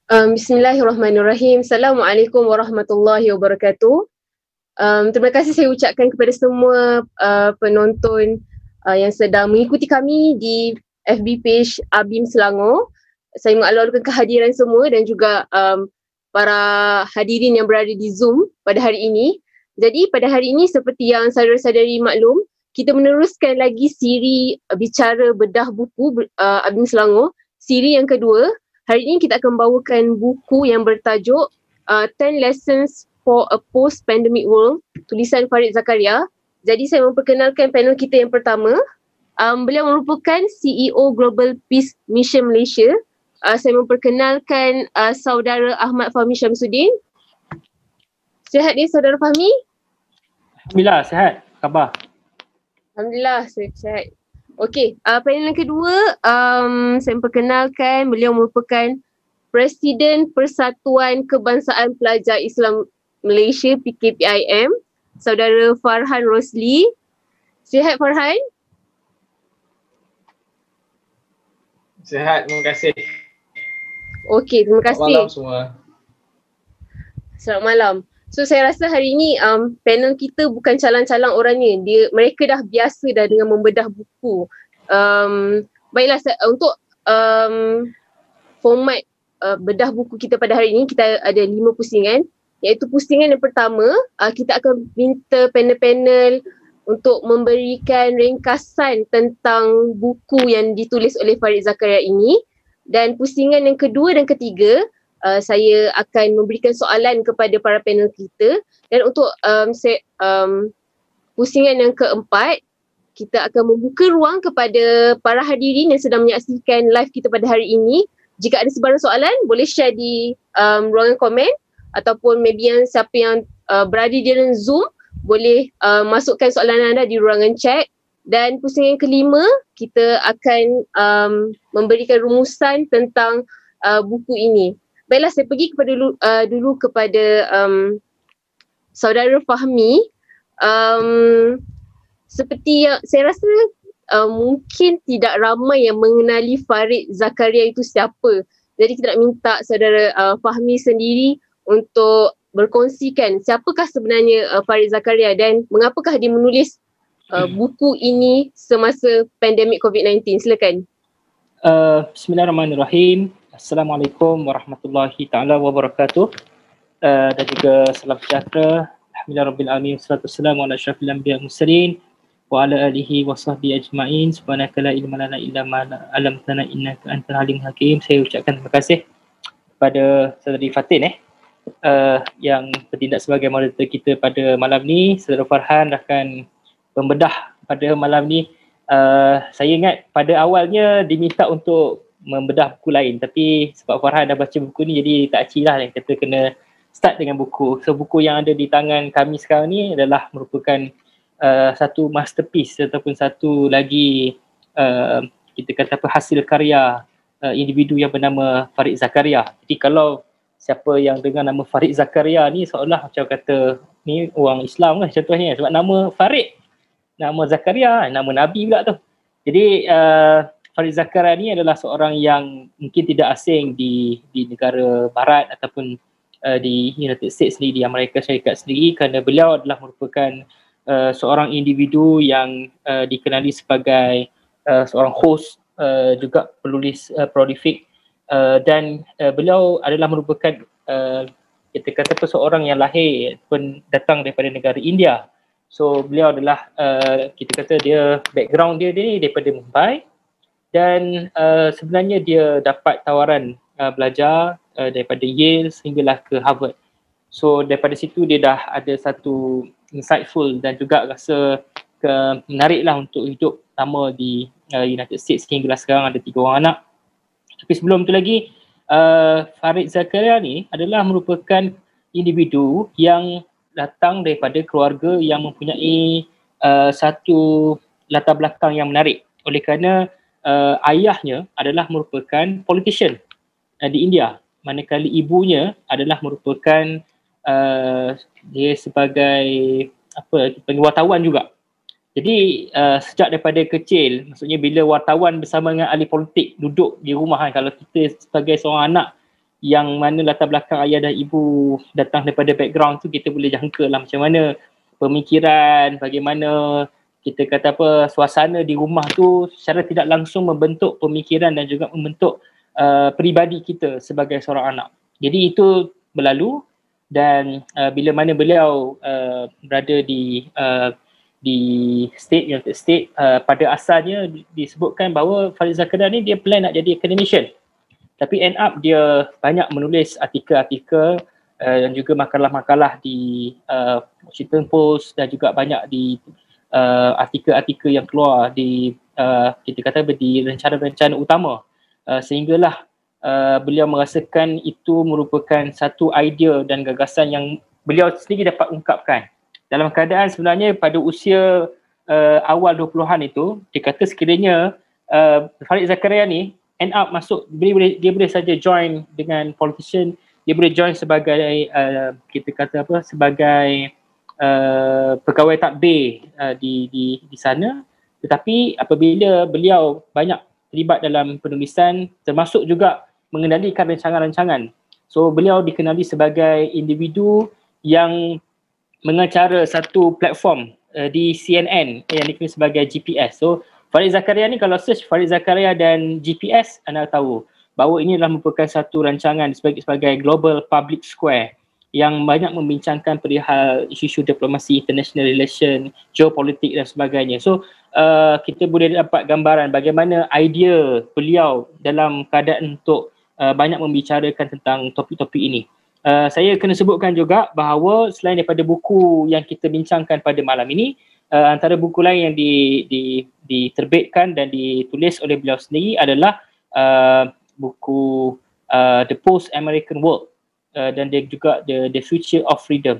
Bismillahirrahmanirrahim. Assalamualaikum warahmatullahi wabarakatuh. Terima kasih saya ucapkan kepada semua penonton yang sedang mengikuti kami di FB page ABIM Selangor. Saya mengalu-alukan kehadiran semua dan juga para hadirin yang berada di Zoom pada hari ini. Jadi pada hari ini seperti yang saudara-saudari maklum, kita meneruskan lagi siri bicara bedah buku ABIM Selangor. Siri yang kedua. Hari ini kita akan bawakan buku yang bertajuk 10 Lessons for a Post-Pandemic World, tulisan Farid Zakaria. Jadi saya memperkenalkan panel kita yang pertama. Beliau merupakan CEO Global Peace Mission Malaysia. Saya memperkenalkan saudara Ahmad Fahmi Syamsuddin. Sihat dia saudara Fahmi? Alhamdulillah, sihat. Khabar? Alhamdulillah, sihat. Okey, panel yang kedua, saya memperkenalkan beliau merupakan Presiden Persatuan Kebangsaan Pelajar Islam Malaysia PKPIM, saudara Farhan Rosli. Sihat Farhan? Sihat, terima kasih. Okey, terima kasih. Selamat malam semua. Selamat malam. So saya rasa hari ini panel kita bukan calang-calang orangnya. Mereka dah biasa dah dengan membedah buku. Baiklah untuk format bedah buku kita pada hari ini, kita ada 5 pusingan. Iaitu pusingan yang pertama, kita akan minta panel-panel untuk memberikan ringkasan tentang buku yang ditulis oleh Farid Zakaria ini. Dan pusingan yang kedua dan ketiga, saya akan memberikan soalan kepada para panel kita. Dan untuk pusingan yang keempat, kita akan membuka ruang kepada para hadirin yang sedang menyaksikan live kita pada hari ini. Jika ada sebarang soalan, boleh share di ruangan komen, ataupun maybe siapa yang berada di dalam Zoom boleh masukkan soalan anda di ruangan chat. Dan pusingan yang kelima, kita akan memberikan rumusan tentang buku ini. Baiklah, saya pergi dulu kepada saudara Fahmi. Seperti yang saya rasa mungkin tidak ramai yang mengenali Farid Zakaria itu siapa. Jadi kita nak minta saudara Fahmi sendiri untuk berkongsikan siapakah sebenarnya Farid Zakaria dan mengapakah dia menulis buku ini semasa pandemik COVID-19. Silakan. Bismillahirrahmanirrahim. Assalamualaikum warahmatullahi ta'ala wabarakatuh. Dan juga salam sejahtera. Alhamdulillahirrahmanirrahim. Wassalatu wassalamu ala asyrafil anbiya mursalin wa ala alihi wa sahbihi ajma'in. Subhanaka la ilma lana illa ma 'allamtana innaka antal alimul hakim. Saya ucapkan terima kasih kepada Saudari Fatin yang bertindak sebagai moderator kita pada malam ni. Saudara Farhan akan membedah pada malam ni. Saya ingat pada awalnya diminta untuk membedah buku lain, tapi sebab Farhan dah baca buku ni jadi tak acik lah yang kata kena start dengan buku. So buku yang ada di tangan kami sekarang ni adalah merupakan satu masterpiece ataupun satu lagi kita kata apa, hasil karya individu yang bernama Farid Zakaria. Jadi kalau siapa yang dengar nama Farid Zakaria ni seolah macam kata ni orang Islam lah contohnya, sebab nama Farid, nama Zakaria, nama Nabi pula tu. Jadi Farid Zakaria ni adalah seorang yang mungkin tidak asing di negara barat ataupun di United States sendiri, di Amerika Syarikat sendiri, kerana beliau adalah merupakan seorang individu yang dikenali sebagai seorang host, juga penulis prolific, dan beliau adalah merupakan kita kata seorang yang lahir pun datang daripada negara India. So beliau adalah kita kata dia background dia ni daripada Mumbai, dan sebenarnya dia dapat tawaran belajar daripada Yale sehinggalah ke Harvard. So daripada situ dia dah ada satu insightful dan juga rasa menariklah untuk hidup lama di United States sehinggalah sekarang ada 3 orang anak. Tapi sebelum tu lagi Farid Zakaria ni adalah merupakan individu yang datang daripada keluarga yang mempunyai satu latar belakang yang menarik, oleh kerana ayahnya adalah merupakan politician di India, manakala ibunya adalah merupakan dia sebagai wartawan juga. Jadi sejak daripada kecil, maksudnya bila wartawan bersama dengan ahli politik duduk di rumah kan, kalau kita sebagai seorang anak yang mana latar belakang ayah dan ibu datang daripada background tu, kita boleh jangka lah macam mana pemikiran, bagaimana kita kata apa, suasana di rumah tu secara tidak langsung membentuk pemikiran dan juga membentuk peribadi kita sebagai seorang anak. Jadi itu berlalu, dan bila mana beliau berada di state, United States, pada asalnya disebutkan bahawa Farid Zakaria ni dia plan nak jadi academician, tapi end up dia banyak menulis artikel-artikel dan juga makalah-makalah di Washington Post, dan juga banyak di artikel-artikel yang keluar di kita kata di rencana-rencana utama, sehinggalah beliau merasakan itu merupakan satu idea dan gagasan yang beliau sendiri dapat ungkapkan dalam keadaan sebenarnya pada usia awal 20-an itu. Dia kata sekiranya Farid Zakaria ni end up masuk, dia boleh saja join dengan politician, dia boleh join sebagai kita kata apa, sebagai pegawai takbir di sana, tetapi apabila beliau banyak terlibat dalam penulisan, termasuk juga mengendalikan rancangan-rancangan, so beliau dikenali sebagai individu yang mengacara satu platform di CNN yang dikenali sebagai GPS. So Farid Zakaria ni, kalau search Farid Zakaria dan GPS, anda tahu bahawa ini adalah merupakan satu rancangan sebagai global public square yang banyak membincangkan perihal isu-isu diplomasi, international relation, geopolitik dan sebagainya. So kita boleh dapat gambaran bagaimana idea beliau dalam keadaan untuk banyak membicarakan tentang topik-topik ini. Saya kena sebutkan juga bahawa selain daripada buku yang kita bincangkan pada malam ini, antara buku lain yang diterbitkan dan ditulis oleh beliau sendiri adalah buku The Post-American World, dan dia juga The Future of Freedom.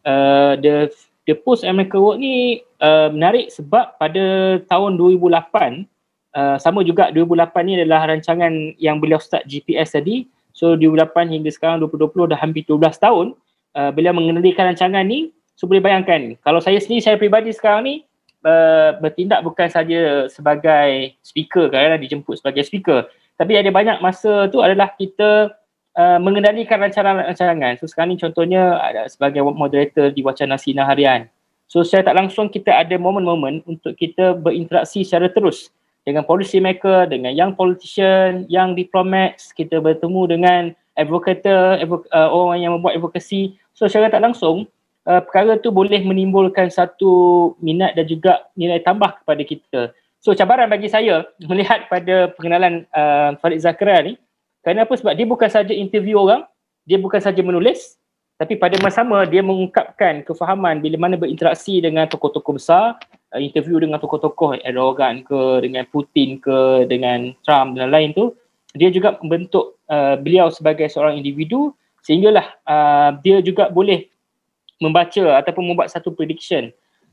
The Post-American World ni menarik sebab pada tahun 2008, sama juga 2008 ni adalah rancangan yang beliau start GPS tadi. So 2008 hingga sekarang 2020 dah hampir 12 tahun beliau mengendalikan rancangan ni. So boleh bayangkan, kalau saya sendiri, saya peribadi sekarang ni bertindak bukan saja sebagai speaker, kadang-kadang dijemput sebagai speaker, tapi ada banyak masa tu adalah kita mengendalikan rancangan-rancangan. So sekarang ni contohnya sebagai moderator di Wacana Sinar Harian. So secara tak langsung kita ada momen-momen untuk kita berinteraksi secara terus dengan policy maker, dengan young politician, young diplomats, kita bertemu dengan advocator, orang yang membuat advokasi. So secara tak langsung perkara tu boleh menimbulkan satu minat dan juga nilai tambah kepada kita. So cabaran bagi saya melihat pada pengenalan Farid Zakaria ni, kenapa? Sebab dia bukan saja interview orang, dia bukan saja menulis, tapi pada masa sama dia mengungkapkan kefahaman bila mana berinteraksi dengan tokoh-tokoh besar, interview dengan tokoh-tokoh Erdogan ke, dengan Putin ke, dengan Trump dan lain tu. Dia juga membentuk beliau sebagai seorang individu, sehinggalah dia juga boleh membaca ataupun membuat satu prediction.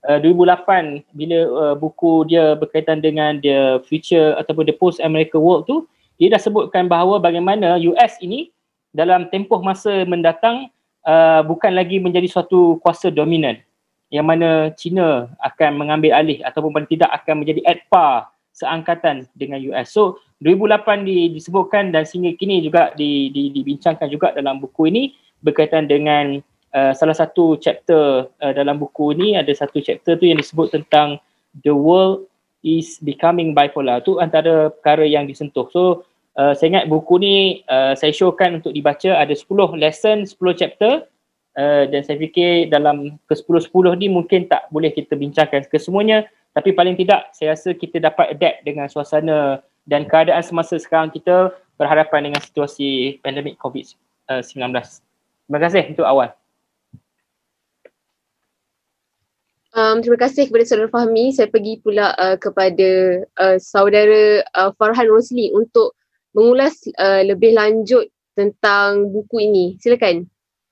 2008 bila buku dia berkaitan dengan the future ataupun the post-American world tu, dia dah sebutkan bahawa bagaimana US ini dalam tempoh masa mendatang bukan lagi menjadi suatu kuasa dominan, yang mana China akan mengambil alih ataupun paling tidak akan menjadi at par seangkatan dengan US. So 2008 disebutkan dan sehingga kini juga dibincangkan juga dalam buku ini berkaitan dengan salah satu chapter dalam buku ini, ada satu chapter tu yang disebut tentang the world is becoming bipolar. Tu antara perkara yang disentuh. So saya ingat buku ni saya showkan untuk dibaca, ada 10 lesson, 10 chapter, dan saya fikir dalam ke-10-10 ni mungkin tak boleh kita bincangkan kesemuanya, tapi paling tidak saya rasa kita dapat adapt dengan suasana dan keadaan semasa sekarang kita berhadapan dengan situasi pandemik COVID-19. Terima kasih untuk awal. Terima kasih kepada Saudara Fahmi. Saya pergi pula kepada Saudara Farhan Rosli untuk mengulas lebih lanjut tentang buku ini. Silakan.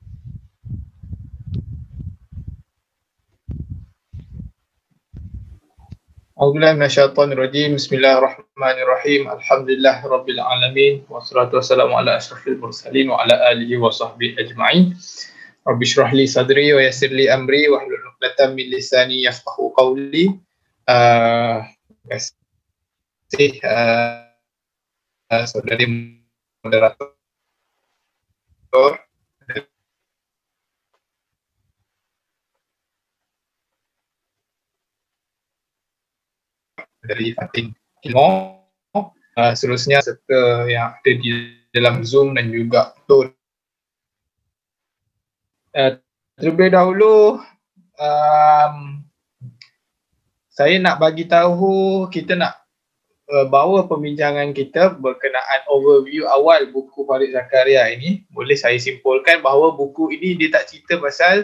A'udzubillahi minasyaitonir rajim. Bismillahirrahmanirrahim. Alhamdulillah rabbil alamin wassalatu wassalamu ala asyrafil mursalin wa ala alihi wa sahbihi ajma'in. Rabbi shrah li sadri wa yassir li amri wa hlul 'uqdatam min lisani yafqahu qawli. Terima kasih saudari moderator dari Fatin Timur, seterusnya serta yang ada di dalam Zoom dan juga Tun. Terlebih dahulu, saya nak bagi tahu, kita nak bawa pembincangan kita berkenaan overview awal buku Farid Zakaria ini. Boleh saya simpulkan bahawa buku ini dia tak cerita pasal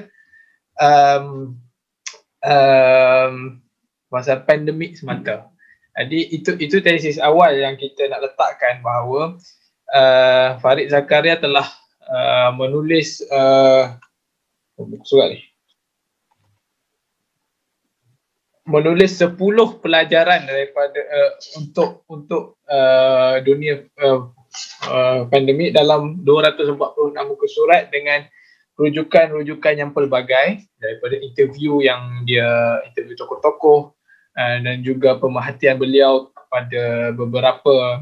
pasal pandemik semata. Jadi itu tesis awal yang kita nak letakkan bahawa Farid Zakaria telah menulis buku surat ni, menulis 10 pelajaran daripada untuk dunia pandemik dalam 246 muka surat dengan rujukan-rujukan yang pelbagai, daripada interview yang dia interview tokoh-tokoh dan juga pemerhatian beliau pada beberapa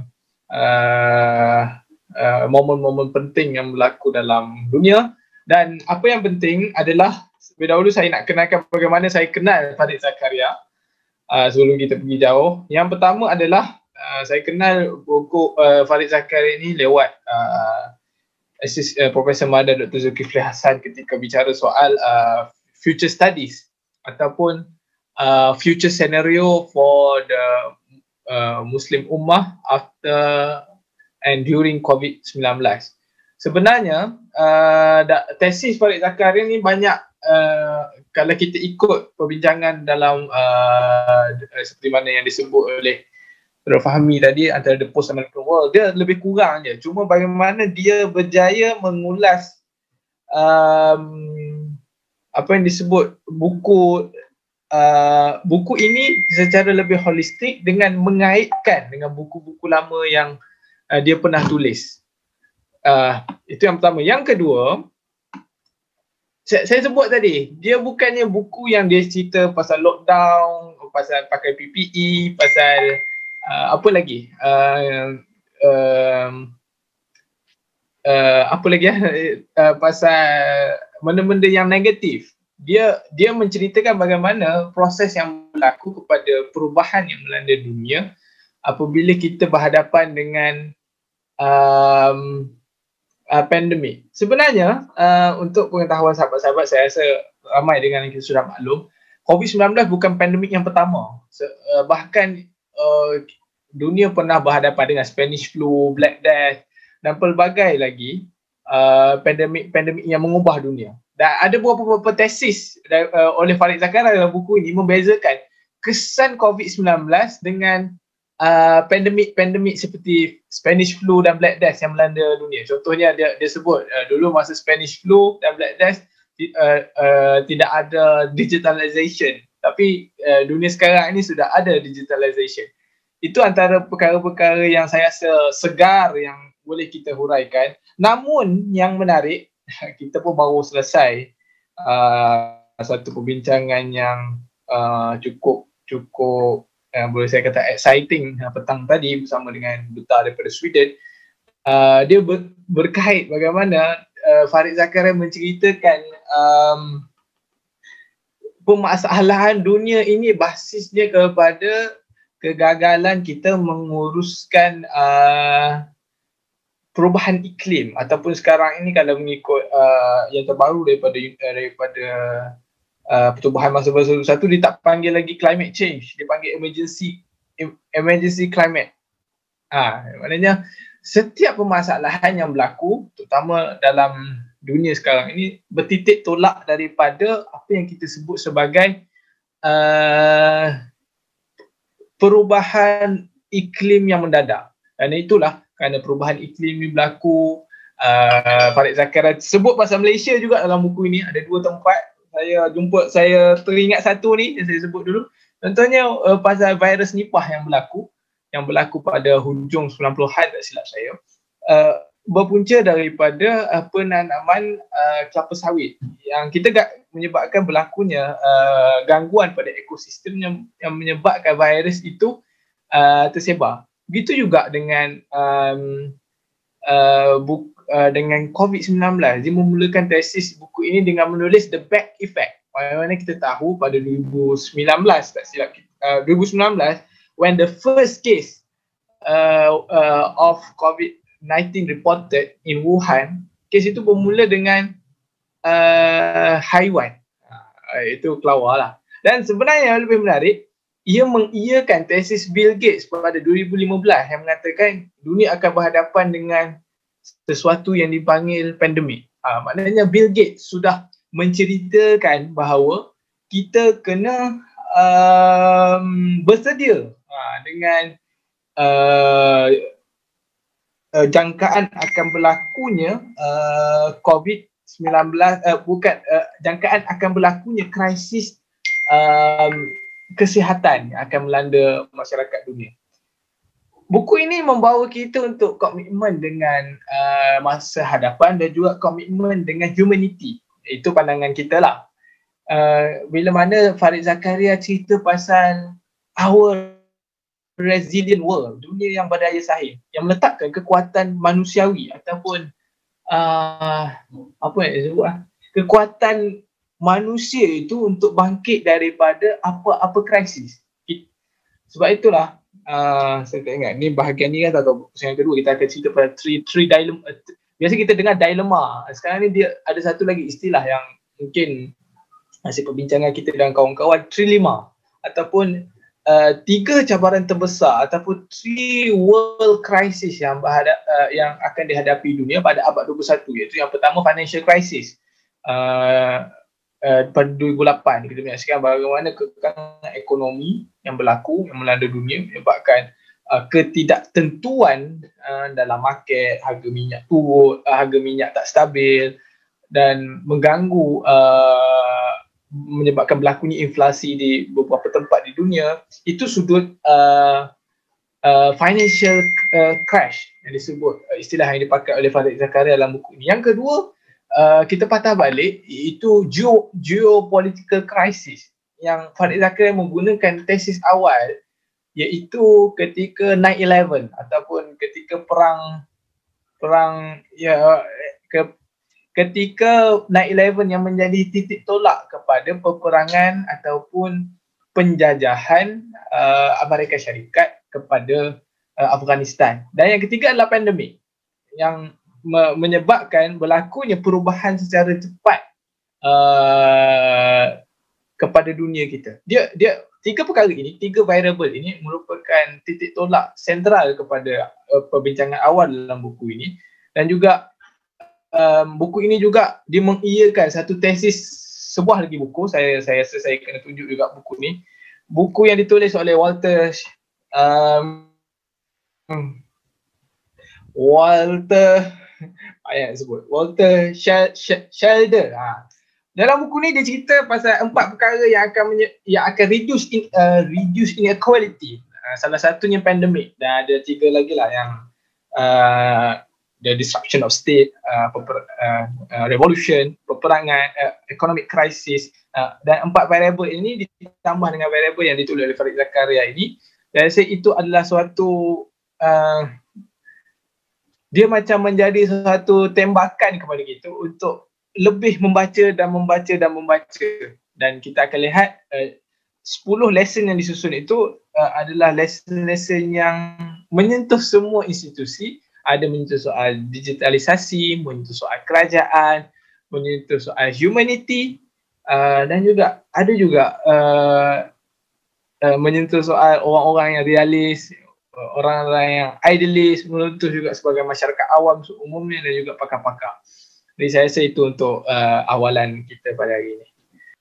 momen-momen penting yang berlaku dalam dunia. Dan apa yang penting adalah, lebih dahulu saya nak kenalkan bagaimana saya kenal Farid Zakaria sebelum kita pergi jauh. Yang pertama adalah saya kenal buku Farid Zakaria ini lewat Profesor Mada Dr. Zulkifli Hasan ketika bicara soal future studies ataupun future scenario for the Muslim Ummah after and during COVID-19. Sebenarnya tesis Farid Zakaria ni banyak, kalau kita ikut perbincangan dalam seperti mana yang disebut oleh Dr. Fahmi tadi, antara The Post-American World, dia lebih kurang je. Cuma bagaimana dia berjaya mengulas apa yang disebut buku ini secara lebih holistik dengan mengaitkan dengan buku-buku lama yang dia pernah tulis. Itu yang pertama. Yang kedua, saya sebut tadi, dia bukannya buku yang dia cerita pasal lockdown, pasal pakai PPE, pasal apa lagi? Pasal benda-benda yang negatif. Dia menceritakan bagaimana proses yang berlaku kepada perubahan yang melanda dunia apabila kita berhadapan dengan pandemik. Sebenarnya untuk pengetahuan sahabat-sahabat, saya rasa ramai dengan yang kita sudah maklum, COVID-19 bukan pandemik yang pertama. Bahkan dunia pernah berhadapan dengan Spanish flu, Black Death dan pelbagai lagi pandemik yang mengubah dunia. Dan ada beberapa tesis oleh Farid Zakaria dalam buku ini membezakan kesan COVID-19 dengan pandemik seperti Spanish flu dan Black Death yang melanda dunia. Contohnya dia sebut dulu masa Spanish flu dan Black Death tidak ada digitalization, tapi dunia sekarang ini sudah ada digitalization. Itu antara perkara-perkara yang saya rasa segar yang boleh kita huraikan. Namun yang menarik, kita pun baru selesai satu perbincangan yang cukup boleh saya kata exciting petang tadi bersama dengan duta daripada Sweden. Dia berkait bagaimana Farid Zakaria menceritakan permasalahan dunia ini basisnya kepada kegagalan kita menguruskan perubahan iklim, ataupun sekarang ini kalau mengikut yang terbaru daripada Pertubuhan Masa Bersatu dia tak panggil lagi climate change, dia panggil emergency climate. Maknanya setiap permasalahan yang berlaku, terutama dalam dunia sekarang ini, bertitik tolak daripada apa yang kita sebut sebagai perubahan iklim yang mendadak. Dan itulah kerana perubahan iklim ni berlaku. Farid Zakaria sebut pasal Malaysia juga dalam buku ini. Ada 2 tempat saya teringat satu ni yang saya sebut dulu. Contohnya pasal virus Nipah yang berlaku pada hujung 90-an, tak silap saya. Berpunca daripada penanaman kelapa sawit yang kita menyebabkan berlakunya gangguan pada ekosistem yang menyebabkan virus itu tersebar. Begitu juga dengan dengan COVID-19. Dia memulakan tesis buku ini dengan menulis The Back Effect. Mana kita tahu pada 2019, tak silap 2019, when the first case of COVID-19 reported in Wuhan, kes itu bermula dengan haiwan. Itu kelawar lah. Dan sebenarnya yang lebih menarik, ia mengiyakan tesis Bill Gates pada 2015 yang mengatakan dunia akan berhadapan dengan sesuatu yang dipanggil pandemik. Maknanya Bill Gates sudah menceritakan bahawa kita kena bersedia dengan jangkaan akan berlakunya COVID-19, jangkaan akan berlakunya krisis kesihatan yang akan melanda masyarakat dunia. Buku ini membawa kita untuk komitmen dengan masa hadapan dan juga komitmen dengan humanity. Itu pandangan kita lah. Bila mana Farid Zakaria cerita pasal our resilient world, dunia yang berdaya saing, yang meletakkan kekuatan manusiawi ataupun apa yang disebut kekuatan manusia itu untuk bangkit daripada apa-apa krisis. Sebab itulah saya tak ingat ni bahagian ni kan, atau yang kedua kita akan cerita pada three dilemma. Biasa kita dengar dilema. Sekarang ni dia ada satu lagi istilah yang mungkin hasil perbincangan kita dan kawan-kawan, trilema, ataupun 3 cabaran terbesar ataupun 3 world crisis yang akan dihadapi dunia pada abad 21, iaitu yang pertama financial crisis. Pada 2008 kita menyaksikan bagaimana kekangan ekonomi yang berlaku yang melanda dunia menyebabkan ketidaktentuan dalam market, harga minyak turun, harga minyak tak stabil dan mengganggu, menyebabkan berlakunya inflasi di beberapa tempat di dunia. Itu sudut financial crash yang disebut, istilah yang dipakai oleh Farid Zakaria dalam buku ini. Yang kedua, kita patah balik, iaitu geopolitical crisis yang Farid Zakaria menggunakan tesis awal, iaitu ketika 9/11 ataupun ketika ketika 9/11 yang menjadi titik tolak kepada peperangan ataupun penjajahan Amerika Syarikat kepada Afghanistan. Dan yang ketiga adalah pandemik yang menyebabkan berlakunya perubahan secara cepat kepada dunia kita. Dia 3 perkara ini, 3 variable ini merupakan titik tolak sentral kepada perbincangan awal dalam buku ini. Dan juga buku ini juga dia mengiyakan satu tesis, sebuah lagi buku, saya kena tunjuk juga buku ni. Buku yang ditulis oleh Walter Schelder. Dalam buku ni dia cerita pasal 4 perkara yang akan reduce inequality. Salah satunya pandemik, dan ada 3 lagi lah yang the disruption of state, revolution, peperangan, economic crisis, dan 4 variable ini ditambah dengan variable yang ditulis oleh Farid Zakaria ini. Dan saya itu adalah suatu dia macam menjadi suatu tembakan kepada kita untuk lebih membaca dan membaca. Dan kita akan lihat 10 lesson yang disusun itu adalah lesson-lesson yang menyentuh semua institusi. Ada menyentuh soal digitalisasi, menyentuh soal kerajaan, menyentuh soal humanity, dan juga ada juga menyentuh soal orang-orang yang realis, orang-orang yang idealis, menyentuh juga sebagai masyarakat awam umumnya dan juga pakar-pakar. Jadi saya rasa itu untuk awalan kita pada hari ini.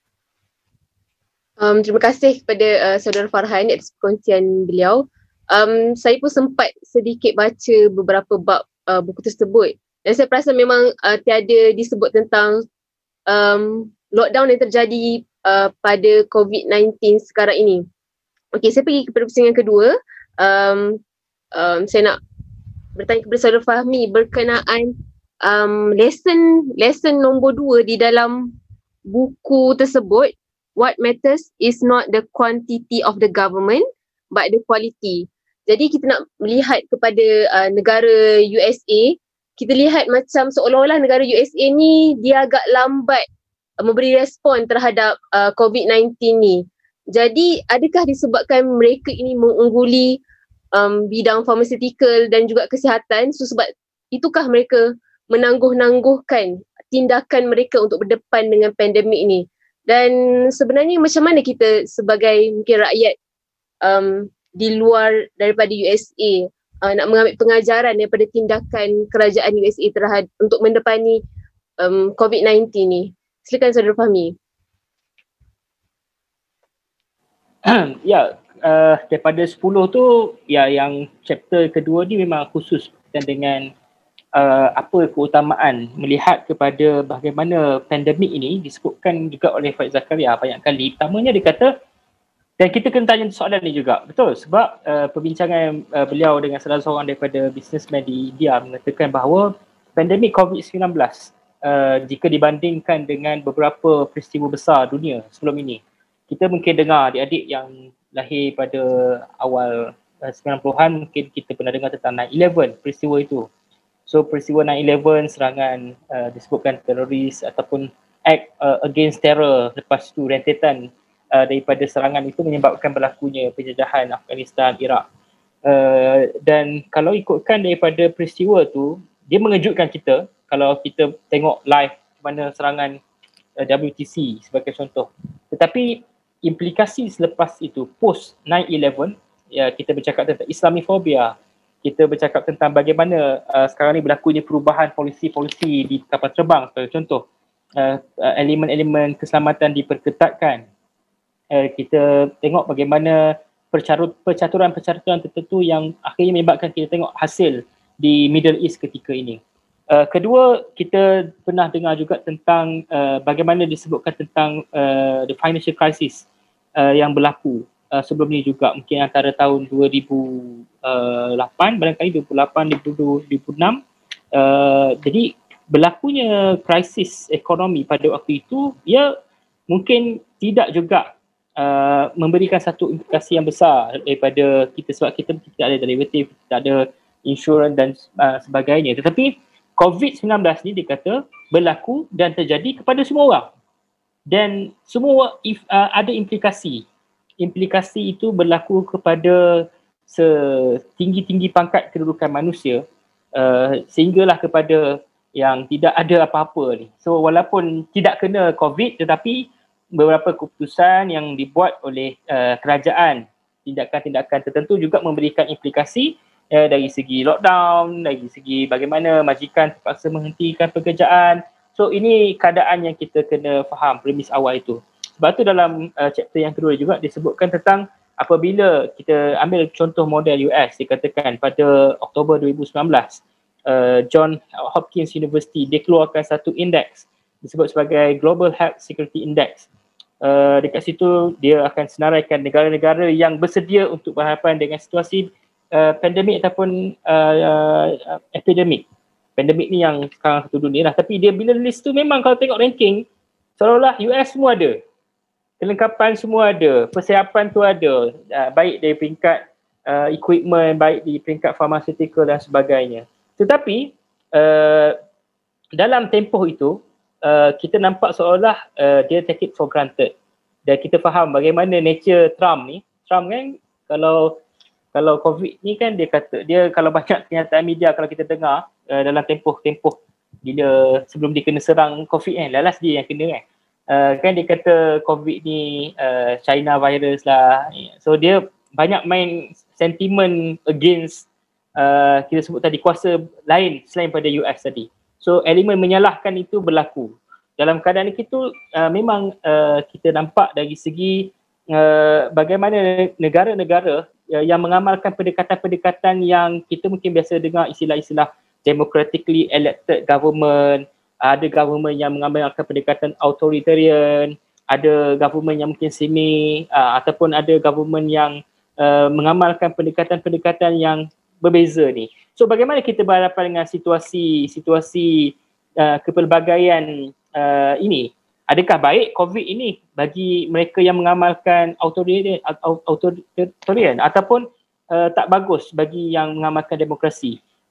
Terima kasih kepada Saudara Farhan atas perkongsian beliau. Saya pun sempat sedikit baca beberapa bab buku tersebut, dan saya perasan memang tiada disebut tentang lockdown yang terjadi pada COVID-19 sekarang ini. Okey, saya pergi kepada pusingan kedua. Saya nak bertanya kepada Saudara Fahmi berkenaan lesson nombor 2 di dalam buku tersebut. What matters is not the quantity of the government but the quality. Jadi kita nak melihat kepada negara USA kita lihat macam seolah-olah negara USA ni dia agak lambat memberi respon terhadap COVID-19 ni. Jadi adakah disebabkan mereka ini mengungguli bidang pharmaceutical dan juga kesihatan, so sebab itukah mereka menangguh-nangguhkan tindakan mereka untuk berdepan dengan pandemik ni? Dan sebenarnya macam mana kita sebagai mungkin rakyat di luar daripada USA nak mengambil pengajaran daripada tindakan kerajaan USA terhadap untuk mendepani COVID-19 ni? Silakan Saudara Fahmi. Ya, daripada 10 tu, ya yang chapter kedua ni memang khusus dengan apa keutamaan melihat kepada bagaimana pandemik ini disebutkan juga oleh Faik Zakaria banyak kali. Pertamanya dia kata, dan kita kena tanya soalan ni juga, betul? Sebab perbincangan beliau dengan salah seorang daripada businessman di India mengatakan bahawa pandemik COVID-19 jika dibandingkan dengan beberapa peristiwa besar dunia sebelum ini, kita mungkin dengar adik-adik yang lahir pada awal 90-an mungkin kita pernah dengar tentang 9/11, peristiwa itu. So peristiwa 9/11, serangan disebutkan teroris ataupun act against terror, lepas tu rentetan daripada serangan itu menyebabkan berlakunya penjajahan Afghanistan, Iraq. Dan kalau ikutkan daripada peristiwa tu, dia mengejutkan kita kalau kita tengok live mana serangan WTC sebagai contoh. Tetapi implikasi selepas itu, post 9/11, ya, kita bercakap tentang Islamofobia, kita bercakap tentang bagaimana sekarang ni berlakunya perubahan polisi-polisi di kapal terbang sebagai contoh. Elemen-elemen keselamatan diperketatkan. Kita tengok bagaimana percaturan-percaturan tertentu yang akhirnya menyebabkan kita tengok hasil di Middle East ketika ini. Kedua, kita pernah dengar juga tentang bagaimana disebutkan tentang the financial crisis yang berlaku sebelum ni juga, mungkin antara tahun 2008, barangkali 2008-2006. Jadi berlakunya krisis ekonomi pada waktu itu, ia mungkin tidak juga memberikan satu implikasi yang besar daripada kita, sebab kita ada derivatif, kita ada insurans dan sebagainya. Tetapi COVID-19 ni dikata berlaku dan terjadi kepada semua orang. Dan semua ada implikasi. Implikasi itu berlaku kepada setinggi-tinggi pangkat kedudukan manusia sehinggalah kepada yang tidak ada apa-apa ni. So walaupun tidak kena COVID, tetapi beberapa keputusan yang dibuat oleh kerajaan, tindakan-tindakan tertentu juga memberikan implikasi dari segi lockdown, dari segi bagaimana majikan terpaksa menghentikan pekerjaan. So ini keadaan yang kita kena faham premis awal itu. Sebab tu dalam chapter yang kedua juga disebutkan tentang apabila kita ambil contoh model US, dikatakan pada Oktober 2019, John Hopkins University dia keluarkan satu indeks disebut sebagai Global Health Security Index. Dekat situ dia akan senaraikan negara-negara yang bersedia untuk berhadapan dengan situasi pandemik ataupun epidemik. Pandemik ni yang sekarang satu dunia lah. Tapi dia bila list tu memang kalau tengok ranking, seolah-olah US semua ada. Kelengkapan semua ada. Persiapan tu ada. Baik dari peringkat equipment, baik di peringkat pharmaceutical dan sebagainya. Tetapi dalam tempoh itu, kita nampak seolah dia take it for granted. Dan kita faham bagaimana nature Trump ni. Trump kan kalau COVID ni kan dia kata, dia kalau banyak kenyataan media kalau kita dengar dalam tempoh-tempoh bila sebelum dia kena serang COVID kan, last dia yang kena kan. Kan dia kata COVID ni China virus lah. So dia banyak main sentiment against kita sebut tadi kuasa lain selain pada US tadi. So elemen menyalahkan itu berlaku. Dalam keadaan itu memang kita nampak dari segi bagaimana negara-negara yang mengamalkan pendekatan-pendekatan yang kita mungkin biasa dengar istilah-istilah democratically elected government, ada government yang mengamalkan pendekatan authoritarian, ada government yang mungkin semi ataupun ada government yang mengamalkan pendekatan-pendekatan yang berbeza ni. So bagaimana kita berhadapan dengan situasi kepelbagaian ini? Adakah baik COVID ini bagi mereka yang mengamalkan authoritarian ataupun tak bagus bagi yang mengamalkan demokrasi?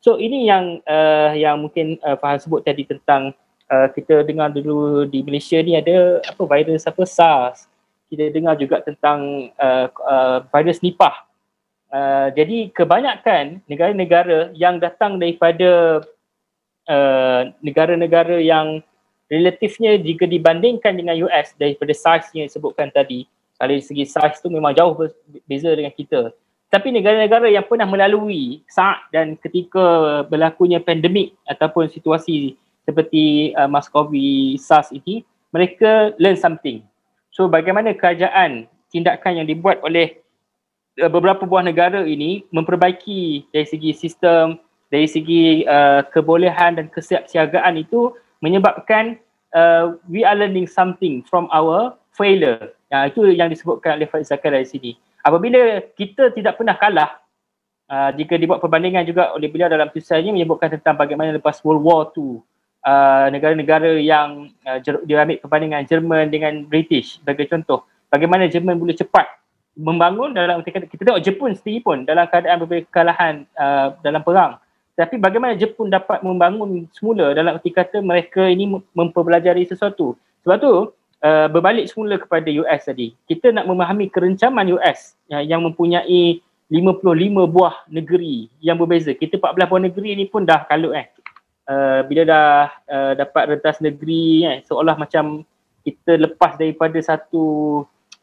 So ini yang mungkin Faham sebut tadi tentang kita dengar dulu di Malaysia ni ada virus SARS. Kita dengar juga tentang virus Nipah. Jadi kebanyakan negara-negara yang datang daripada negara-negara yang relatifnya jika dibandingkan dengan US daripada size yang disebutkan tadi, dari segi size tu memang jauh berbeza dengan kita. Tapi negara-negara yang pernah melalui saat dan ketika berlakunya pandemik ataupun situasi seperti MERS-CoV SARS ini, mereka learn something. So bagaimana kerajaan, tindakan yang dibuat oleh beberapa buah negara ini memperbaiki dari segi sistem, dari segi kebolehan dan kesiapsiagaan itu menyebabkan we are learning something from our failure. Itu yang disebutkan oleh Faiz Zakir dari sini. Apabila kita tidak pernah kalah, jika dibuat perbandingan juga oleh beliau dalam tulisannya menyebutkan tentang bagaimana lepas World War II, negara-negara yang dia ambil perbandingan Jerman dengan British sebagai contoh, bagaimana Jerman boleh cepat membangun dalam, kita tengok Jepun sendiri pun dalam keadaan berbeza kekalahan dalam perang. Tapi bagaimana Jepun dapat membangun semula dalam erti kata mereka ini mempelajari sesuatu. Sebab tu berbalik semula kepada US tadi. Kita nak memahami kerencaman US yang mempunyai 55 buah negeri yang berbeza. Kita 14 buah negeri ni pun dah kalut bila dah dapat rentas negeri seolah macam kita lepas daripada satu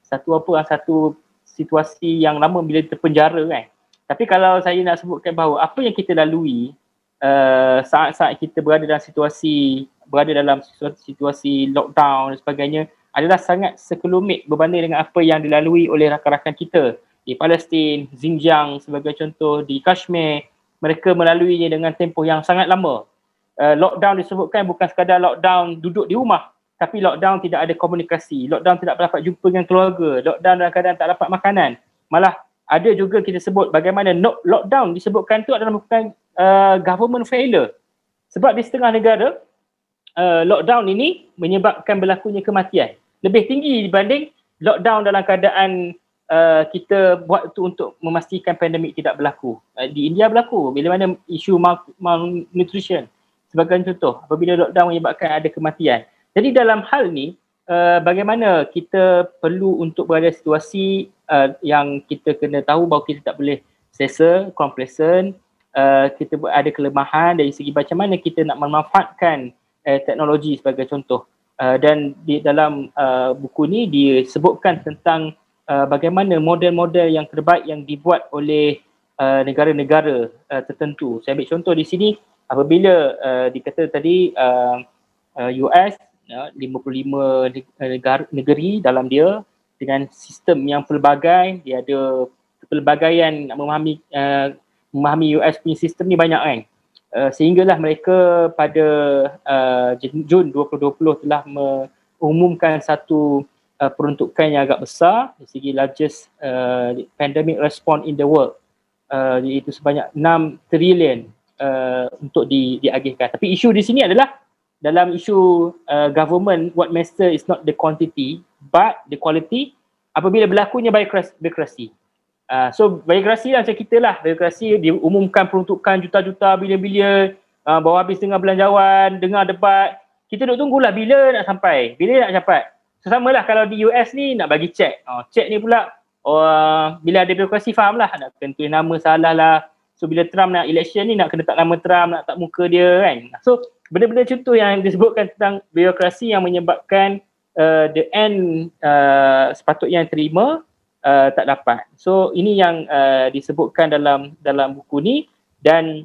situasi yang lama bila terpenjara Tapi kalau saya nak sebutkan bahawa apa yang kita lalui saat-saat kita berada dalam situasi lockdown dan sebagainya adalah sangat sekelumit berbanding dengan apa yang dilalui oleh rakan-rakan kita di Palestin, Xinjiang sebagai contoh, di Kashmir. Mereka melaluinya dengan tempoh yang sangat lama. Lockdown disebutkan bukan sekadar lockdown duduk di rumah, tapi lockdown tidak ada komunikasi, lockdown tidak dapat jumpa dengan keluarga, lockdown dalam keadaan tak dapat makanan. Malah ada juga kita sebut bagaimana lockdown disebutkan tu adalah bukan government failure. Sebab di setengah negara, lockdown ini menyebabkan berlakunya kematian. Lebih tinggi dibanding lockdown dalam keadaan kita buat itu untuk memastikan pandemik tidak berlaku. Di India berlaku bila mana isu malnutrition sebagai contoh, apabila lockdown menyebabkan ada kematian. Jadi dalam hal ni, bagaimana kita perlu untuk berada situasi yang kita kena tahu bahawa kita tak boleh selesa, complacent, kita ada kelemahan dari segi macam mana kita nak memanfaatkan teknologi sebagai contoh. Dan di dalam buku ni disebutkan tentang bagaimana model-model yang terbaik yang dibuat oleh negara-negara tertentu. Saya ambil contoh di sini apabila dikata tadi US 55 negeri dalam dia dengan sistem yang pelbagai, dia ada pelbagaian nak memahami US punya sistem ni banyak sehinggalah mereka pada Jun 2020 telah mengumumkan satu peruntukan yang agak besar dari segi largest pandemic response in the world, iaitu sebanyak 6 trilion untuk diagihkan. Tapi isu di sini adalah dalam isu government, what matter is not the quantity but the quality apabila berlakunya birokrasi. So birokrasi lah macam kita lah, birokrasi diumumkan peruntukan juta-juta bilion-bilion, bawa habis dengar belanjawan, dengar debat, kita duk tunggulah bila nak sampai, bila nak dapat. So samalah kalau di US ni nak bagi cek, cek ni pula bila ada birokrasi faham lah, nak tentuin nama salah lah. So bila Trump nak election ni nak kena tak nama Trump, nak tak muka dia So benda-benda contoh yang disebutkan tentang birokrasi yang menyebabkan the end sepatutnya yang terima tak dapat. So ini yang disebutkan dalam buku ni. Dan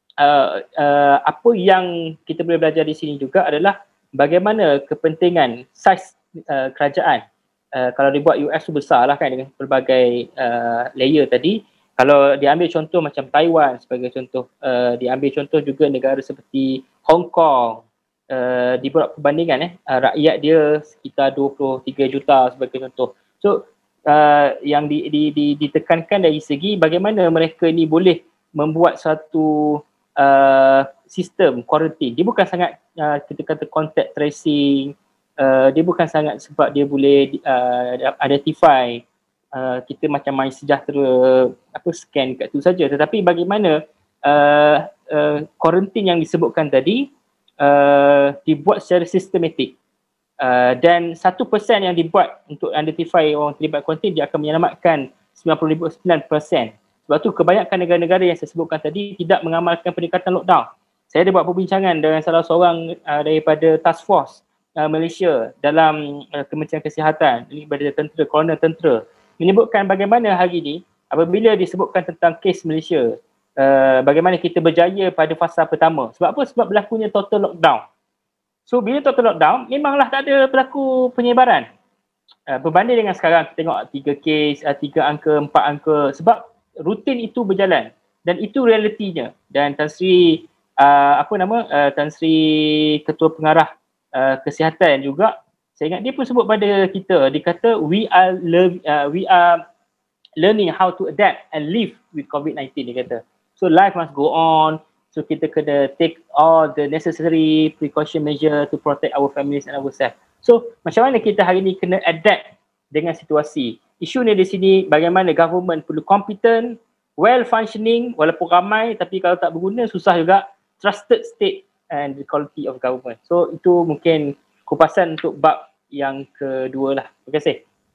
apa yang kita boleh belajar di sini juga adalah bagaimana kepentingan saiz kerajaan. Kalau dibuat US tu besar lah kan dengan pelbagai layer tadi. Kalau diambil contoh macam Taiwan sebagai contoh, diambil contoh juga negara seperti Hong Kong, dibuat perbandingan rakyat dia sekitar 23 juta sebagai contoh. So yang ditekankan dari segi bagaimana mereka ni boleh membuat satu sistem quarantine. Dia bukan sangat kita kata contact tracing, dia bukan sangat sebab dia boleh identify kita macam My Sejahtera scan kat tu saja, tetapi bagaimana quarantine yang disebutkan tadi dibuat secara sistematik. Dan 1% yang dibuat untuk identify orang terlibat quarantine, dia akan menyelamatkan 99%. Sebab tu kebanyakan negara-negara yang saya sebutkan tadi tidak mengamalkan pendekatan lockdown. Saya ada buat perbincangan dengan salah seorang daripada task force Malaysia dalam Kementerian Kesihatan, daripada tentera, kolonel tentera, menyebutkan bagaimana hari ini apabila disebutkan tentang kes Malaysia, bagaimana kita berjaya pada fasa pertama. Sebab apa? Sebab berlakunya total lockdown. So bila total lockdown, memanglah tak ada berlaku penyebaran. Berbanding dengan sekarang, kita tengok 3 kes, 3 angka, 4 angka, sebab rutin itu berjalan dan itu realitinya. Dan Tan Sri Tan Sri Ketua Pengarah Kesihatan juga, saya ingat dia pun sebut pada kita, dia kata we are learning how to adapt and live with COVID-19, dia kata. So life must go on. So kita kena take all the necessary precaution measure to protect our families and ourselves. So macam mana kita hari ni kena adapt dengan situasi. Isu ni di sini bagaimana government perlu competent, well functioning, walaupun ramai tapi kalau tak berguna susah juga, trusted state and the quality of government. So itu mungkin kupasan untuk bab yang kedua lah. Terima kasih.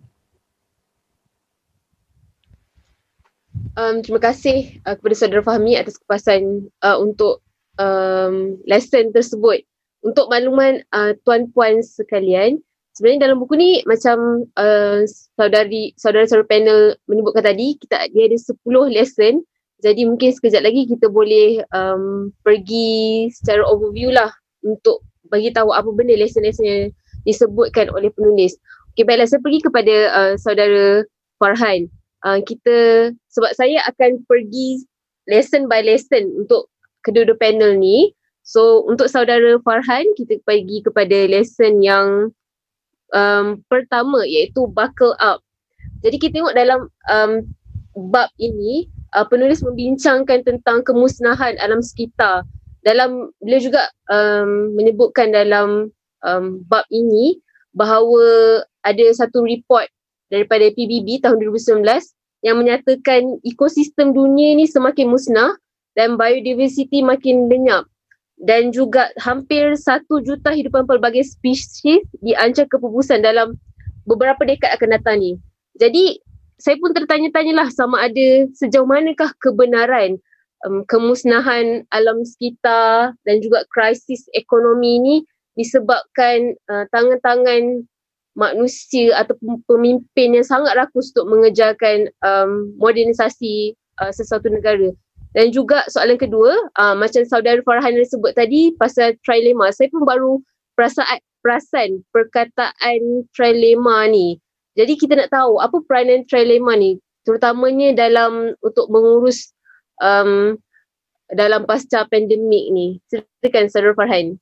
Terima kasih kepada Saudara Fahmi atas kupasan untuk lesson tersebut. Untuk makluman tuan-puan sekalian, sebenarnya dalam buku ni macam saudara-saudara panel menyebutkan tadi, dia ada 10 lesson. Jadi mungkin sekejap lagi kita boleh pergi secara overview lah untuk bagi tahu apa benda lesson-lesson yang disebutkan oleh penulis. Okey, baiklah, saya pergi kepada saudara Farhan. Sebab saya akan pergi lesson by lesson untuk kedua-dua panel ni. So untuk saudara Farhan, kita pergi kepada lesson yang pertama, iaitu buckle up. Jadi kita tengok dalam bab ini, penulis membincangkan tentang kemusnahan alam sekitar. Beliau juga menyebutkan dalam bab ini bahawa ada satu report daripada PBB tahun 2019 yang menyatakan ekosistem dunia ni semakin musnah dan biodiversity makin lenyap, dan juga hampir 1 juta hidupan pelbagai spesies diancam kepupusan dalam beberapa dekad akan datang ni. Jadi saya pun tertanya-tanyalah sama ada sejauh manakah kebenaran kemusnahan alam sekitar dan juga krisis ekonomi ni disebabkan tangan-tangan manusia atau pemimpin yang sangat rakus untuk mengejarkan modernisasi sesuatu negara. Dan juga soalan kedua, macam saudara Farhan sebut tadi pasal trilema, saya pun baru perasan perkataan trilema ni. Jadi kita nak tahu apa peranan trilema ni, terutamanya untuk mengurus dalam pasca pandemik ni. Silakan saudara Farhan.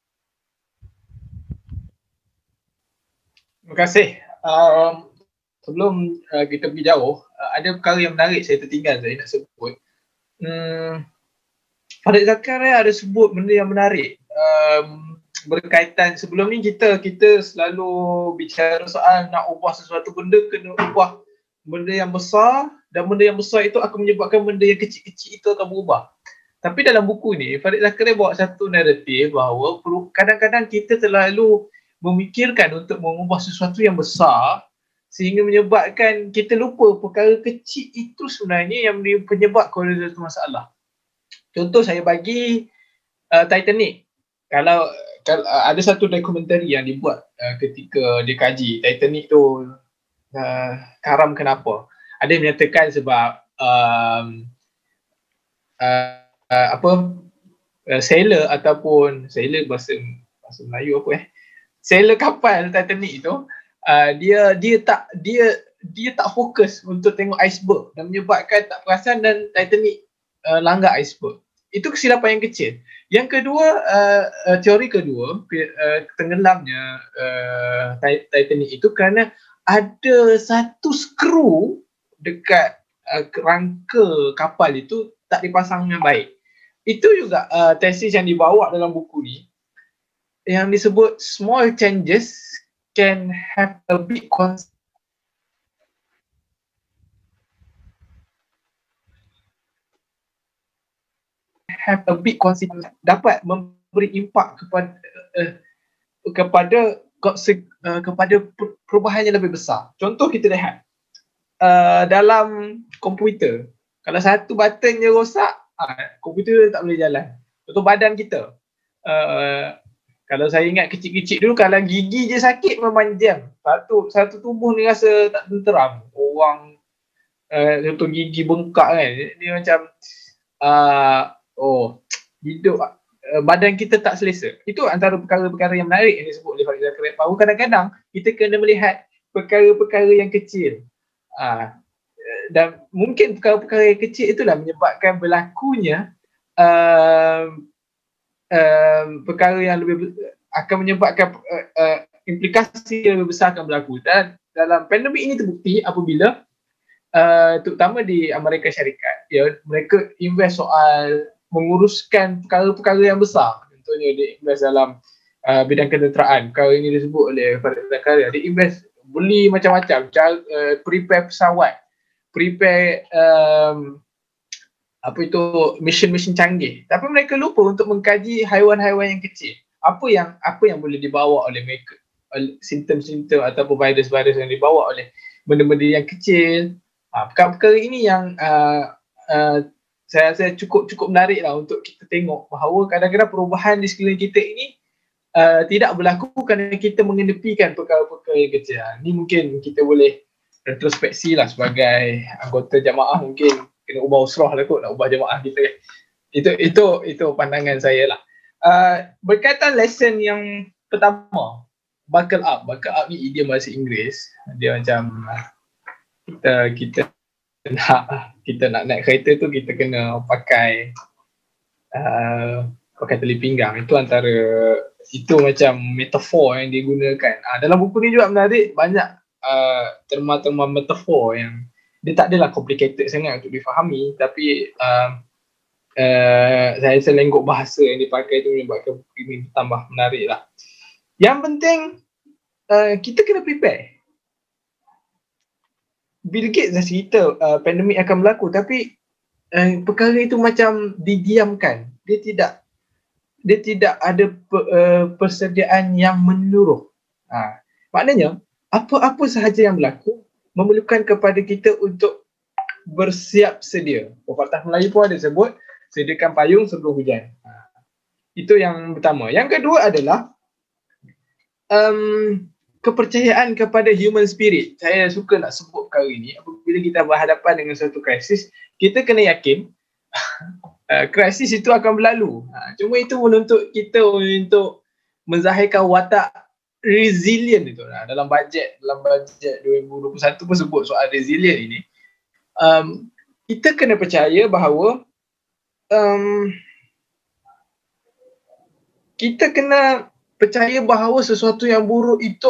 Terima kasih. Sebelum kita pergi jauh, ada perkara yang menarik saya tertinggal saya nak sebut. Farid Zakaria ada sebut benda yang menarik berkaitan, sebelum ni kita selalu bicara soal nak ubah sesuatu benda, kena ubah benda yang besar, dan benda yang besar itu akan menyebabkan benda yang kecil-kecil itu akan berubah. Tapi dalam buku ni Farid Zakaria bawa satu naratif bahawa kadang-kadang kita terlalu memikirkan untuk mengubah sesuatu yang besar sehingga menyebabkan kita lupa perkara kecil itu sebenarnya yang penyebab kepada satu masalah. Contoh saya bagi Titanic. Kalau ada satu dokumentari yang dibuat ketika dia kaji Titanic tu karam kenapa. Ada yang menyatakan sebab sailor ataupun sailor bahasa Melayu sailor kapal Titanic tu dia tak fokus untuk tengok iceberg dan menyebabkan tak perasan dan Titanic langgar iceberg. Itu kesilapan yang kecil. Yang kedua, teori kedua, tenggelamnya Titanic itu kerana ada satu skru dekat rangka kapal itu tak dipasang dengan baik. Itu juga tesis yang dibawa dalam buku ni, yang disebut small changes can have a big have a big consequence, dapat memberi impak kepada perubahan yang lebih besar. Contoh kita lihat dalam komputer, kalau satu button je rosak, komputer tak boleh jalan. Contoh badan kita, kalau saya ingat kecil-kecil dulu, kalau gigi je sakit memang jam. Satu tubuh ni rasa tak tenteram. Orang contoh gigi bengkak kan, dia macam hidup, badan kita tak selesa. Itu antara perkara-perkara yang menarik yang disebut oleh Farid Zakaria, bahawa kadang-kadang kita kena melihat perkara-perkara yang kecil. Dan mungkin perkara-perkara yang kecil itulah menyebabkan berlakunya perkara yang lebih akan menyebabkan implikasi yang lebih besar akan berlaku. Dan dalam pandemik ini terbukti apabila terutama di Amerika Syarikat, mereka invest soal menguruskan perkara-perkara yang besar. Contohnya dia invest dalam bidang ketenteraan. Perkara ini disebut oleh Farid Zakaria. Dia invest beli macam-macam, prepare pesawat, prepare mission canggih. Tapi mereka lupa untuk mengkaji haiwan-haiwan yang kecil. Apa yang boleh dibawa oleh mereka, simptom-simptom ataupun virus-virus yang dibawa oleh benda-benda yang kecil. Perkara-perkara ini yang saya rasa cukup menarik lah untuk kita tengok bahawa kadang-kadang perubahan di sekeliling kita ini tidak berlaku kerana kita mengenepikan perkara-perkara yang kecil. Ni mungkin kita boleh retrospeksi lah sebagai anggota jamaah, mungkin kena ubah usrah lah kot nak ubah jamaah kita. Itu pandangan saya lah. Berkaitan lesson yang pertama, buckle up. Buckle up ni idiom bahasa Inggeris. Dia macam kita nak naik kereta tu, kita kena pakai tali pinggang. Itu macam metafor yang digunakan. Dalam buku ni juga menarik, banyak terma-terma metafor yang dia tak adalah complicated sangat untuk difahami, tapi saya rasa lenggok bahasa yang dipakai tu menyebabkan buku ini tambah menarik lah. Yang penting kita kena prepare. Bill Gates dah cerita pandemik akan berlaku, tapi perkara itu macam didiamkan. Dia tidak ada persediaan yang menyeluruh. Maknanya apa sahaja yang berlaku memerlukan kepada kita untuk bersiap sedia. Pepatah Melayu pun ada sebut, sediakan payung sebelum hujan. Itu yang pertama. Yang kedua adalah kepercayaan kepada human spirit. Saya suka nak sebut perkara ini. Apabila kita berhadapan dengan suatu krisis, kita kena yakin krisis itu akan berlalu. Cuma itu menuntut kita untuk menzahirkan watak resilient itu. Dalam bajet 2021 pun sebut soal resilient ini. Kita kena percaya bahawa kita kena percaya bahawa sesuatu yang buruk itu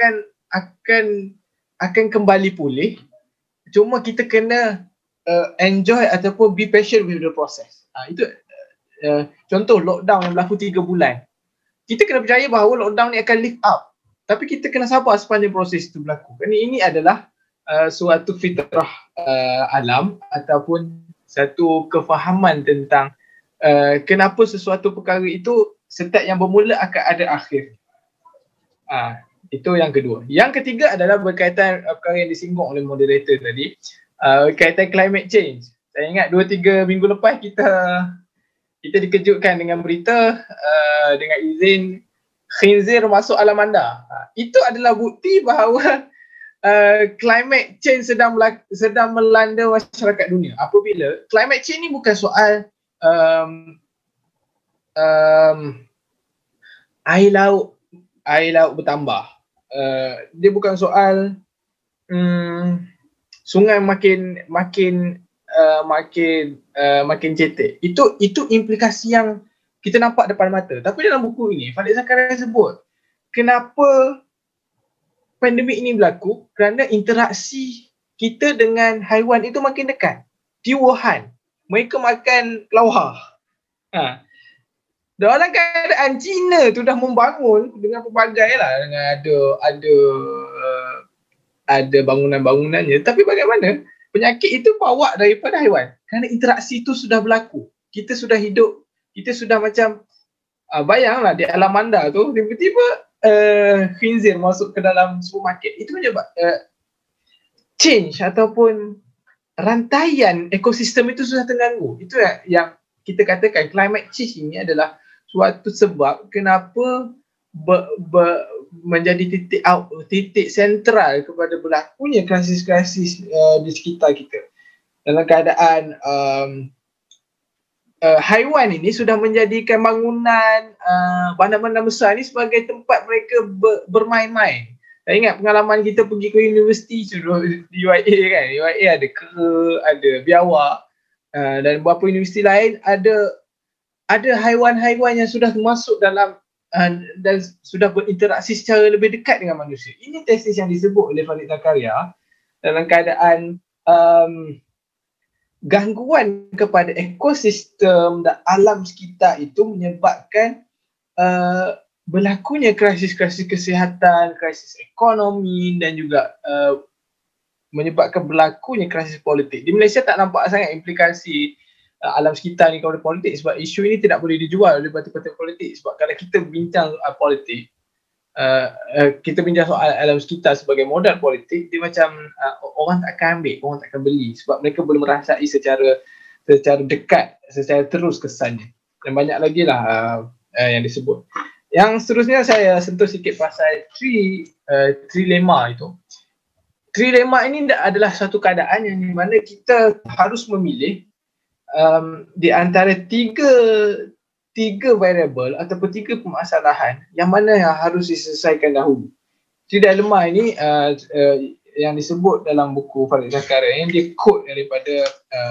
akan kembali pulih. Cuma kita kena enjoy ataupun be patient with the process. Itu contoh lockdown yang berlaku 3 bulan. Kita kena percaya bahawa lockdown ni akan lift up. Tapi kita kena sabar sepanjang proses itu berlaku. Kerana ini adalah suatu fitrah alam ataupun satu kefahaman tentang kenapa sesuatu perkara itu setiap yang bermula akan ada akhir. Itu yang kedua. Yang ketiga adalah berkaitan perkara yang disinggung oleh moderator tadi, berkaitan climate change. Saya ingat 2-3 minggu lepas kita dikejutkan dengan berita dengan izin khinzir masuk alam anda. Itu adalah bukti bahawa climate change sedang melanda masyarakat dunia. Apabila climate change ni bukan soal air laut bertambah. Dia bukan soal sungai makin cetek. Itu implikasi yang kita nampak depan mata. Tapi dalam buku ini Farid Zakaria sebut kenapa pandemik ini berlaku, kerana interaksi kita dengan haiwan itu makin dekat. Di Wuhan, mereka makan kelawar. Dalam keadaan China tu dah membangun dengan pelbagai lah, dengan ada bangunan-bangunannya, tapi bagaimana penyakit itu bawa daripada haiwan? Kerana interaksi itu sudah berlaku. Kita sudah hidup kita sudah macam bayanglah di alam anda tu tiba-tiba khinzir masuk ke dalam supermarket. Itu menyebab change ataupun rantaian ekosistem itu sudah terganggu. Itu yang kita katakan climate change ini adalah suatu sebab kenapa menjadi titik sentral kepada berlakunya krisis-krisis di sekitar kita. Dalam keadaan haiwan ini sudah menjadikan bangunan bandar-bandar besar ni sebagai tempat mereka bermain-main. Saya ingat pengalaman kita pergi ke universiti di UIA kan. UIA ada kera, ada biawak dan beberapa universiti lain ada haiwan-haiwan yang sudah masuk dalam dan sudah berinteraksi secara lebih dekat dengan manusia. Ini tesis yang disebut oleh Farid Zakaria dalam keadaan gangguan kepada ekosistem dan alam sekitar itu menyebabkan berlakunya krisis-krisis kesihatan, krisis ekonomi dan juga menyebabkan berlakunya krisis politik. Di Malaysia tak nampak sangat implikasi alam sekitar ni kepada politik sebab isu ini tidak boleh dijual oleh parti-parti politik. Sebab kalau kita bincang politik, kita bincang soal alam sekitar sebagai modal politik, dia macam orang tak akan ambil, orang tak akan beli sebab mereka belum merasai secara dekat, secara terus kesannya. Dan banyak lagi lah yang disebut. Yang seterusnya saya sentuh sikit pasal trilema itu. Trilema ini adalah satu keadaan yang di mana kita harus memilih di antara tiga variable ataupun tiga permasalahan yang mana yang harus diselesaikan dahulu. Trilema ini yang disebut dalam buku Farid Zakaria yang dia quote daripada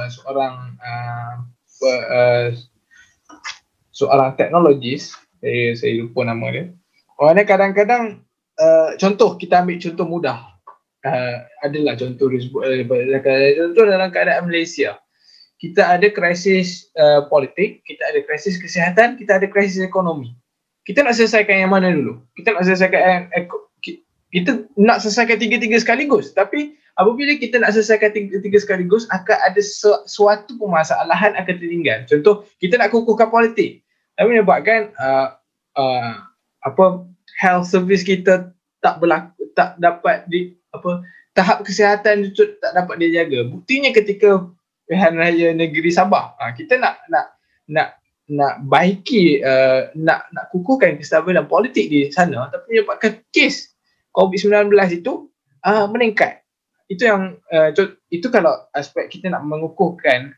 seorang teknologis, saya lupa nama dia. Orang kadang-kadang contoh, kita ambil contoh mudah. Adalah contoh disebut contoh dalam keadaan Malaysia. Kita ada krisis politik, kita ada krisis kesihatan, kita ada krisis ekonomi. Kita nak selesaikan yang mana dulu? Kita nak selesaikan tiga-tiga sekaligus. Tapi apabila kita nak selesaikan tiga-tiga sekaligus, akan ada suatu permasalahan akan tertinggal. Contoh, kita nak kukuhkan politik. Tapi menyebabkan health service kita tak dapat tahap kesihatan itu tak dapat dia jaga. Buktinya ketika Pilihan Raya Negeri Sabah, kita nak baiki, nak kukuhkan kestabilan politik di sana, tapi menyebabkan kes COVID-19 itu meningkat. Itu yang itu kalau aspek kita nak mengukuhkan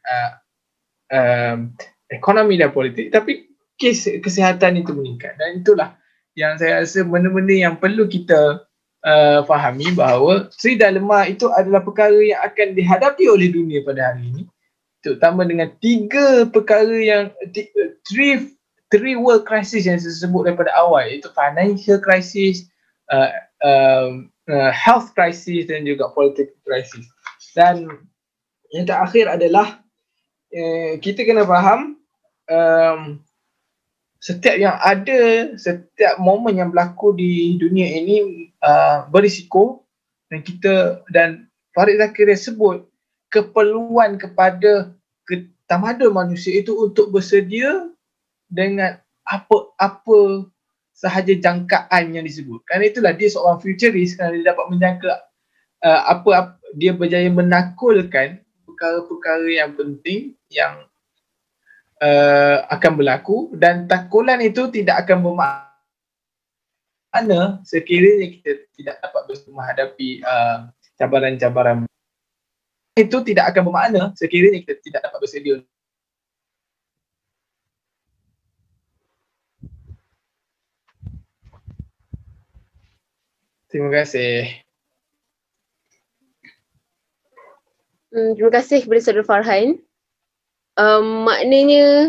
ekonomi dan politik, tapi kes kesihatan itu meningkat. Dan itulah yang saya rasa benda-benda yang perlu kita fahami bahawa trilema itu adalah perkara yang akan dihadapi oleh dunia pada hari ini, terutama dengan tiga perkara yang three world crisis yang saya sebut daripada awal, iaitu financial crisis, health crisis dan juga political crisis. Dan yang terakhir adalah kita kena faham setiap momen yang berlaku di dunia ini berisiko, dan Farid Zakaria sebut keperluan kepada tamadun manusia itu untuk bersedia dengan apa sahaja jangkaan yang disebut. Kerana itulah dia seorang futurist, kerana dia dapat menjangka dia berjaya menakulkan perkara-perkara yang penting yang akan berlaku, dan takulan itu tidak akan bermakna sekiranya kita tidak dapat menghadapi cabaran-cabaran. Itu tidak akan bermakna sekiranya kita tidak dapat bersedia. Terima kasih. Terima kasih kepada Saudara Farhan. Maknanya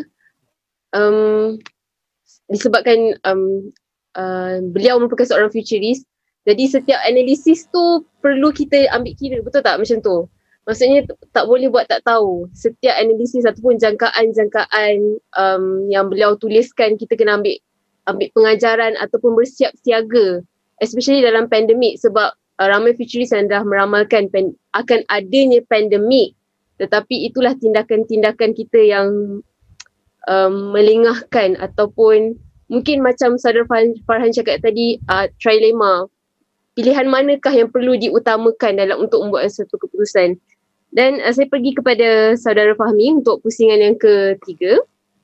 disebabkan beliau merupakan seorang futurist, jadi setiap analisis tu perlu kita ambil kira, betul tak macam tu? Maksudnya tak boleh buat tak tahu. Setiap analisis ataupun jangkaan-jangkaan yang beliau tuliskan, kita kena ambil pengajaran ataupun bersiap siaga, especially dalam pandemik, sebab ramai futurist yang dah meramalkan akan adanya pandemik. Tetapi itulah tindakan-tindakan kita yang melengahkan ataupun mungkin macam Saudara Farhan cakap tadi, trilema. Pilihan manakah yang perlu diutamakan dalam untuk membuat satu keputusan. Dan saya pergi kepada Saudara Fahmi untuk pusingan yang ketiga.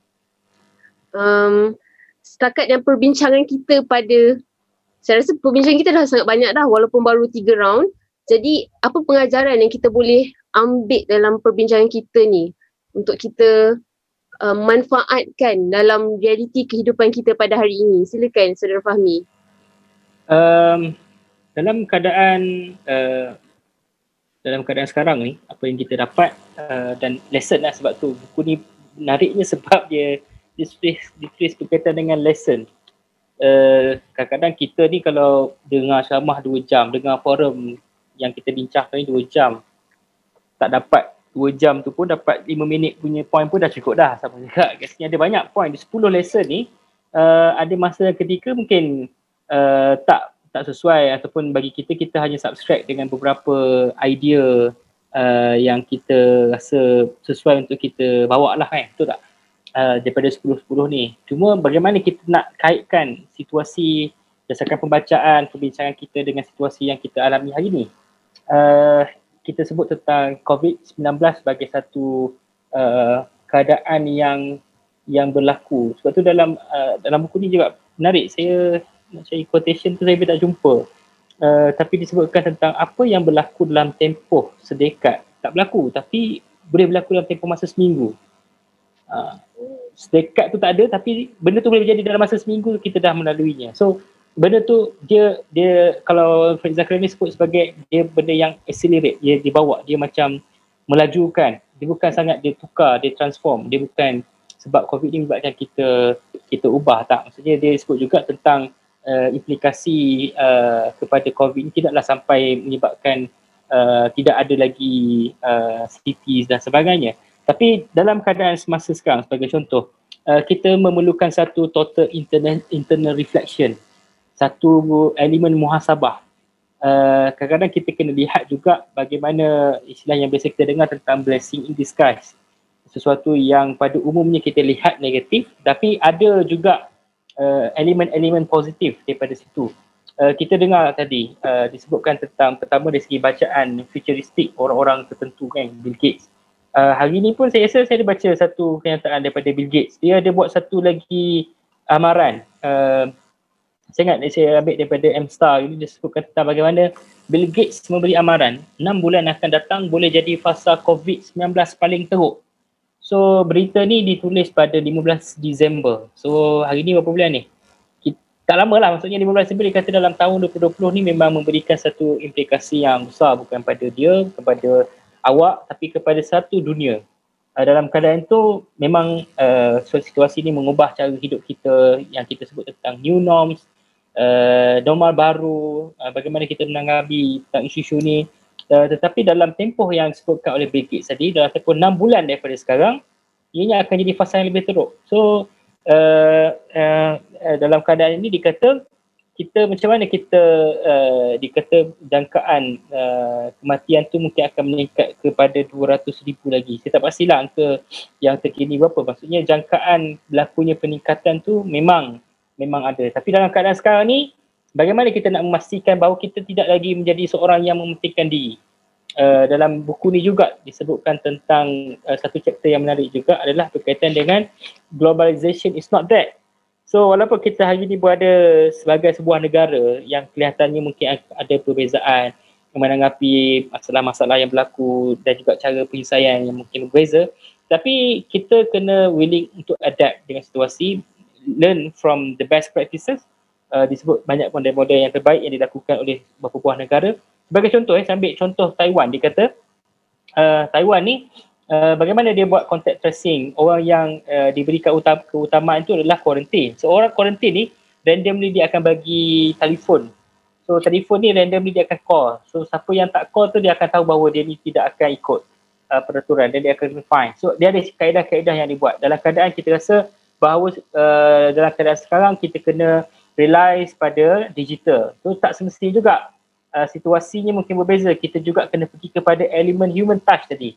Setakat yang perbincangan kita saya rasa perbincangan kita dah sangat banyak dah walaupun baru 3 round. Jadi apa pengajaran yang kita boleh ambil dalam perbincangan kita ni untuk kita manfaatkan dalam realiti kehidupan kita pada hari ini? Silakan Saudara Fahmi. Dalam keadaan sekarang ni, apa yang kita dapat dan lesson lah, sebab tu buku ni menariknya sebab dia ditulis berkaitan dengan lesson. Kadang-kadang kita ni kalau dengar ceramah 2 jam, dengar forum yang kita bincangkan ni 2 jam, tak dapat 2 jam tu pun dapat 5 minit punya point pun dah cukup dah. Sama juga kat sini ada banyak point, di 10 lesson ni ada masa ketika mungkin tak sesuai, ataupun bagi kita hanya subscribe dengan beberapa idea yang kita rasa sesuai untuk kita bawa lah kan, betul tak? Daripada 10-10 ni. Cuma bagaimana kita nak kaitkan situasi berdasarkan pembacaan, perbincangan kita dengan situasi yang kita alami hari ni. Kita sebut tentang COVID-19 sebagai satu keadaan yang berlaku. Sebab tu dalam buku ni juga menarik, saya nak cari quotation tu saya tak jumpa. Tapi disebutkan tentang apa yang berlaku dalam tempoh sedekat. Tak berlaku tapi boleh berlaku dalam tempoh masa seminggu. Sedekat tu tak ada tapi benda tu boleh berjadi dalam masa seminggu, kita dah melaluinya. So benda tu dia kalau Fred Zakaria ni sebut sebagai dia benda yang accelerate, dia dibawa, dia macam melajukan. Dia bukan sangat dia tukar, dia transform. Dia bukan sebab COVID ni menyebabkan kita ubah, tak. Maksudnya dia sebut juga tentang implikasi kepada COVID ni tidaklah sampai menyebabkan tidak ada lagi cities dan sebagainya. Tapi dalam keadaan semasa sekarang, sebagai contoh, kita memerlukan satu total internal reflection, satu elemen muhasabah. Kadang-kadang kita kena lihat juga bagaimana istilah yang biasa kita dengar tentang blessing in disguise. Sesuatu yang pada umumnya kita lihat negatif, tapi ada juga elemen-elemen positif daripada situ. Kita dengar tadi disebutkan tentang pertama dari segi bacaan futuristik orang-orang tertentu kan, Bill Gates. Hari ni pun saya rasa saya ada baca satu kenyataan daripada Bill Gates. Dia ada buat satu lagi amaran. Saya ingat saya ambil daripada M-Star ini, dia sebutkan tentang bagaimana Bill Gates memberi amaran 6 bulan akan datang boleh jadi fasa COVID-19 paling teruk. So berita ni ditulis pada 15 Disember. So hari ni berapa bulan ni? Tak lama lah, maksudnya 15 Disember dia kata dalam tahun 2020 ni memang memberikan satu implikasi yang besar, bukan pada dia, kepada awak, tapi kepada satu dunia. Dalam keadaan tu memang situasi ni mengubah cara hidup kita yang kita sebut tentang new norms, normal baru, bagaimana kita menanggapi tentang isu-isu ni. Tetapi dalam tempoh yang disebutkan oleh Bill Gates tadi, dalam tempoh 6 bulan daripada sekarang, ianya akan jadi fasa yang lebih teruk. So dalam keadaan ini dikata kita macam mana kita dikata jangkaan kematian tu mungkin akan meningkat kepada 200,000 lagi. Saya tak pastilah angka yang terkini berapa. Maksudnya jangkaan berlakunya peningkatan tu memang ada. Tapi dalam keadaan sekarang ni, bagaimana kita nak memastikan bahawa kita tidak lagi menjadi seorang yang mementingkan diri. Dalam buku ni juga disebutkan tentang satu chapter yang menarik juga adalah berkaitan dengan globalization is not dead. So walaupun kita hari ini berada sebagai sebuah negara yang kelihatannya mungkin ada perbezaan menanggapi masalah-masalah yang berlaku dan juga cara penyelesaian yang mungkin berbeza, tapi kita kena willing untuk adapt dengan situasi, learn from the best practices. Disebut banyak model-model yang terbaik yang dilakukan oleh beberapa buah negara. Sebagai contoh, saya ambil contoh Taiwan. Dia kata Taiwan ni bagaimana dia buat contact tracing. Orang yang diberikan keutamaan itu adalah quarantine. So orang quarantine ni randomly dia akan bagi telefon. So telefon ni randomly dia akan call. So siapa yang tak call tu dia akan tahu bahawa dia ni tidak akan ikut peraturan dan dia akan fine. So dia ada kaedah-kaedah yang dibuat. Dalam keadaan kita rasa bahawa dalam keadaan sekarang kita kena rely pada digital. So tak semestinya juga situasinya mungkin berbeza. Kita juga kena pergi kepada elemen human touch tadi.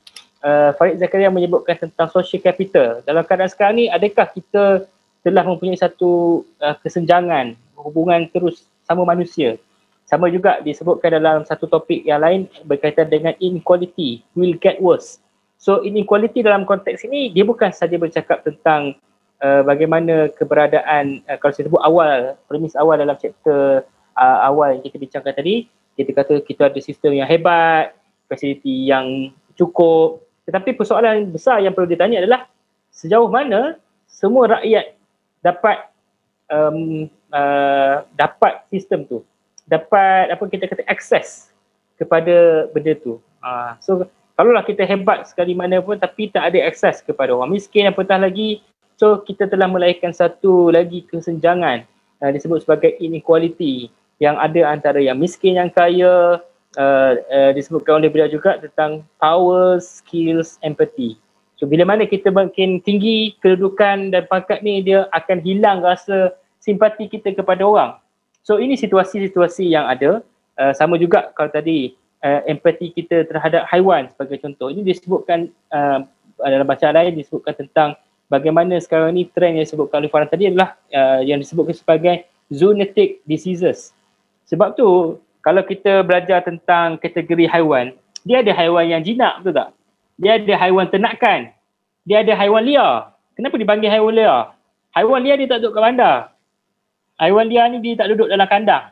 Farid Zakaria menyebutkan tentang social capital. Dalam keadaan sekarang ni, adakah kita telah mempunyai satu kesenjangan, hubungan terus sama manusia? Sama juga disebutkan dalam satu topik yang lain berkaitan dengan inequality will get worse. So inequality dalam konteks ini, dia bukan saja bercakap tentang bagaimana keberadaan, kalau saya sebut awal, premis awal dalam chapter awal yang kita bincangkan tadi, kita kata kita ada sistem yang hebat, fasiliti yang cukup. Tetapi persoalan besar yang perlu ditanya adalah sejauh mana semua rakyat dapat dapat sistem tu, dapat apa kita kata akses kepada benda tu. So kalaulah kita hebat sekali mana pun tapi tak ada akses kepada orang miskin, apatah lagi, so kita telah melahirkan satu lagi kesenjangan disebut sebagai inequality yang ada antara yang miskin yang kaya. Disebutkan oleh beliau juga tentang power, skills, empathy. So bila mana kita makin tinggi kedudukan dan pangkat ni, dia akan hilang rasa simpati kita kepada orang. So ini situasi-situasi yang ada. Sama juga kalau tadi empathy kita terhadap haiwan sebagai contoh. Ini disebutkan dalam bacaan lain disebutkan tentang bagaimana sekarang ni trend yang disebutkan oleh Farhan tadi adalah yang disebutkan sebagai zoonotic diseases. Sebab tu kalau kita belajar tentang kategori haiwan, dia ada haiwan yang jinak, betul tak? Dia ada haiwan ternakan. Dia ada haiwan liar. Kenapa dipanggil haiwan liar? Haiwan liar dia tak duduk kat bandar. Haiwan liar ni dia tak duduk dalam kandang.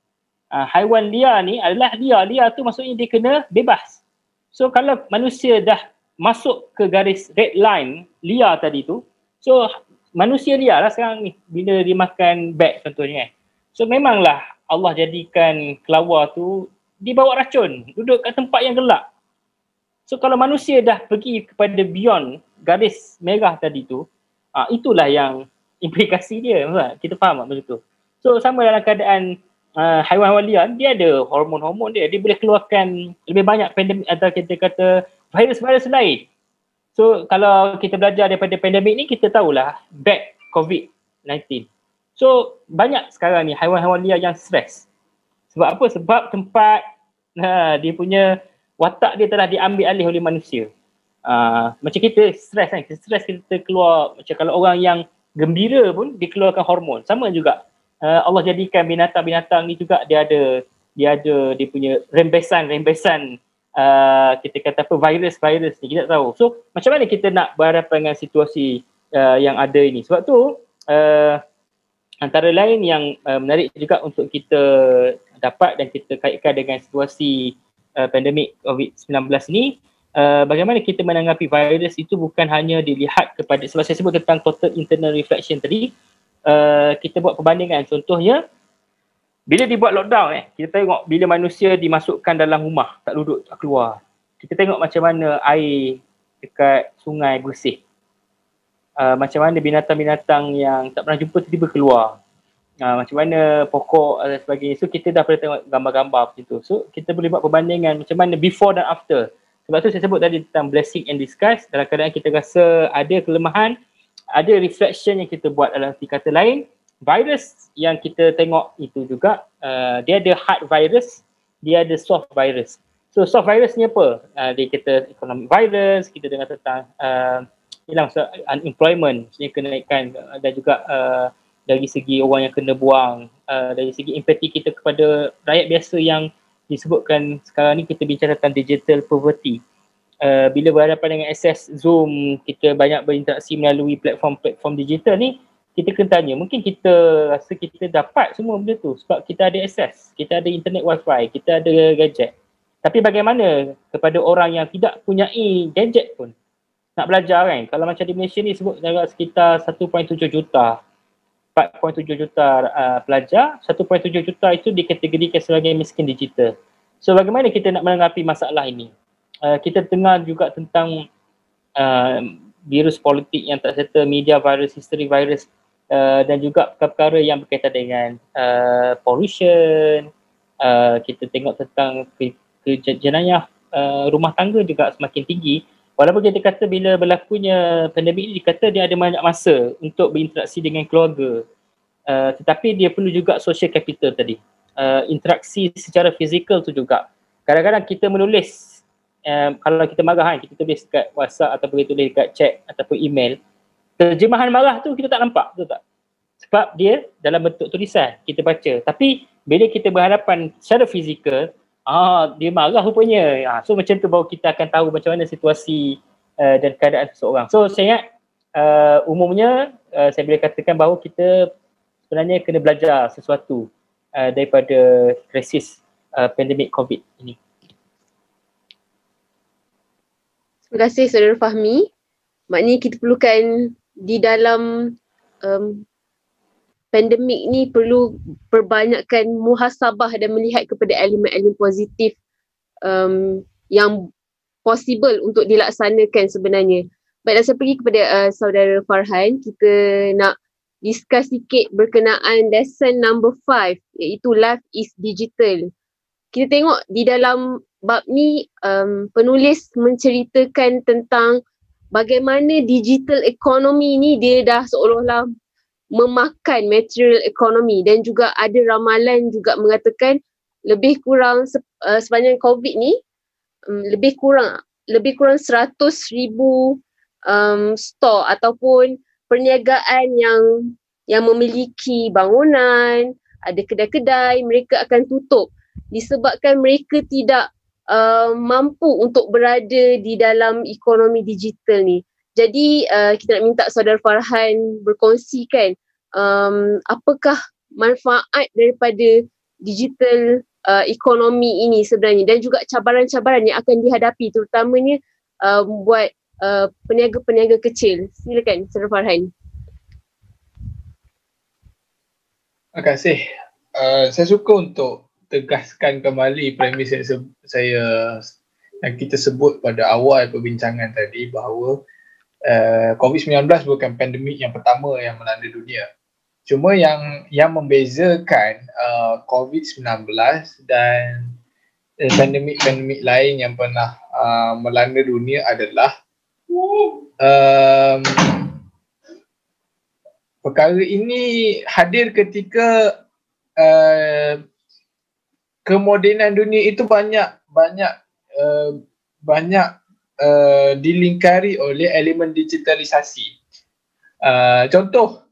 Haiwan liar ni adalah liar. Liar tu maksudnya dia kena bebas. So kalau manusia dah masuk ke garis red line liar tadi tu, so manusia liar lah sekarang ni bila dia makan bat contohnya kan. So memanglah Allah jadikan kelawar tu dibawa racun, duduk kat tempat yang gelap. So kalau manusia dah pergi kepada beyond garis merah tadi tu, itulah yang implikasi dia. Kita faham tak benda tu? So sama dalam keadaan haiwan-haiwan liar, dia ada hormon-hormon dia. Dia boleh keluarkan lebih banyak pandemik atau kita kata virus-virus lain. So kalau kita belajar daripada pandemik ni, kita tahulah back COVID-19. So banyak sekarang ni haiwan-haiwan liar yang stres. Sebab apa? Sebab tempat dia punya watak dia telah diambil alih oleh manusia. Macam kita stres kan, stres kita keluar, macam kalau orang yang gembira pun dia keluarkan hormon. Sama juga Allah jadikan binatang-binatang ni juga dia ada dia punya rembesan kita kata apa, virus ni kita tak tahu. So macam mana kita nak berhadapan dengan situasi yang ada ini? Sebab tu antara lain yang menarik juga untuk kita dapat dan kita kaitkan dengan situasi pandemik COVID-19 ni, bagaimana kita menanggapi virus itu bukan hanya dilihat kepada, sebab saya sebut tentang total internal reflection tadi, kita buat perbandingan. Contohnya bila dibuat lockdown kita tengok bila manusia dimasukkan dalam rumah, tak duduk, tak keluar. Kita tengok macam mana air dekat sungai bersih. Macam mana binatang-binatang yang tak pernah jumpa tiba-tiba keluar. Macam mana pokok dan sebagainya. So kita dah pernah tengok gambar-gambar macam tu. So kita boleh buat perbandingan macam mana before dan after. Sebab tu saya sebut tadi tentang blessing and disguise. Dalam keadaan kita rasa ada kelemahan, ada reflection yang kita buat dalam kata lain. Virus yang kita tengok itu juga, dia ada hard virus, dia ada soft virus. So soft virus ni apa? Dia kata economic virus, kita dengar tentang hilang unemployment, maksudnya kenaikan, dan juga dari segi orang yang kena buang, dari segi empati kita kepada rakyat biasa yang disebutkan sekarang ni kita bincang tentang digital poverty. Bila berhadapan dengan akses Zoom, kita banyak berinteraksi melalui platform digital ni, kita kena tanya, mungkin kita rasa kita dapat semua benda tu sebab kita ada akses, kita ada internet wifi, kita ada gadget. Tapi bagaimana kepada orang yang tidak punyai gadget pun nak belajar kan? Kalau macam di Malaysia ni sebut sekitar 1.7 juta, 4.7 juta pelajar, 1.7 juta itu dikategorikan sebagai miskin digital. So bagaimana kita nak menanggapi masalah ini? Kita dengar juga tentang virus politik yang tak serta, media virus, history virus, dan juga perkara yang berkaitan dengan pollution. Kita tengok tentang jenayah rumah tangga juga semakin tinggi. Walaupun kita kata bila berlakunya pandemik ini, dikata dia ada banyak masa untuk berinteraksi dengan keluarga, tetapi dia perlu juga social capital tadi, interaksi secara fizikal tu juga. Kadang-kadang kita menulis kalau kita marah kan, kita tulis kat WhatsApp ataupun kita tulis kat chat ataupun email, terjemahan marah tu kita tak nampak, betul tak? Sebab dia dalam bentuk tulisan, kita baca. Tapi bila kita berhadapan secara fizikal, dia marah rupanya. So macam tu baru kita akan tahu macam mana situasi dan keadaan seseorang. So saya ingat umumnya saya boleh katakan bahawa kita sebenarnya kena belajar sesuatu daripada krisis pandemik COVID ini. Terima kasih Saudara Fahmi. Maknanya kita perlukan di dalam pandemik ni perlu perbanyakkan muhasabah dan melihat kepada elemen-elemen positif yang possible untuk dilaksanakan sebenarnya. Baiklah, saya pergi kepada Saudara Farhan. Kita nak discuss sikit berkenaan lesson number 5, iaitu Life is Digital. Kita tengok di dalam bab ni penulis menceritakan tentang bagaimana digital economy ni dia dah seolah-olah memakan material economy, dan juga ada ramalan juga mengatakan lebih kurang sepanjang COVID ni lebih kurang 100,000 store ataupun perniagaan yang memiliki bangunan, ada kedai-kedai, mereka akan tutup disebabkan mereka tidak mampu untuk berada di dalam ekonomi digital ni. Jadi kita nak minta Saudara Farhan berkongsikan apakah manfaat daripada digital ekonomi ini sebenarnya, dan juga cabaran-cabaran yang akan dihadapi terutamanya buat peniaga-peniaga kecil. Silakan Saudara Farhan. Terima kasih. Saya suka untuk tegaskan kembali premis yang kita sebut pada awal perbincangan tadi, bahawa COVID-19 bukan pandemik yang pertama yang melanda dunia. Cuma yang membezakan COVID-19 dan pandemik-pandemik lain yang pernah melanda dunia adalah perkara ini hadir ketika kemodenan dunia itu banyak dilingkari oleh elemen digitalisasi. Contoh,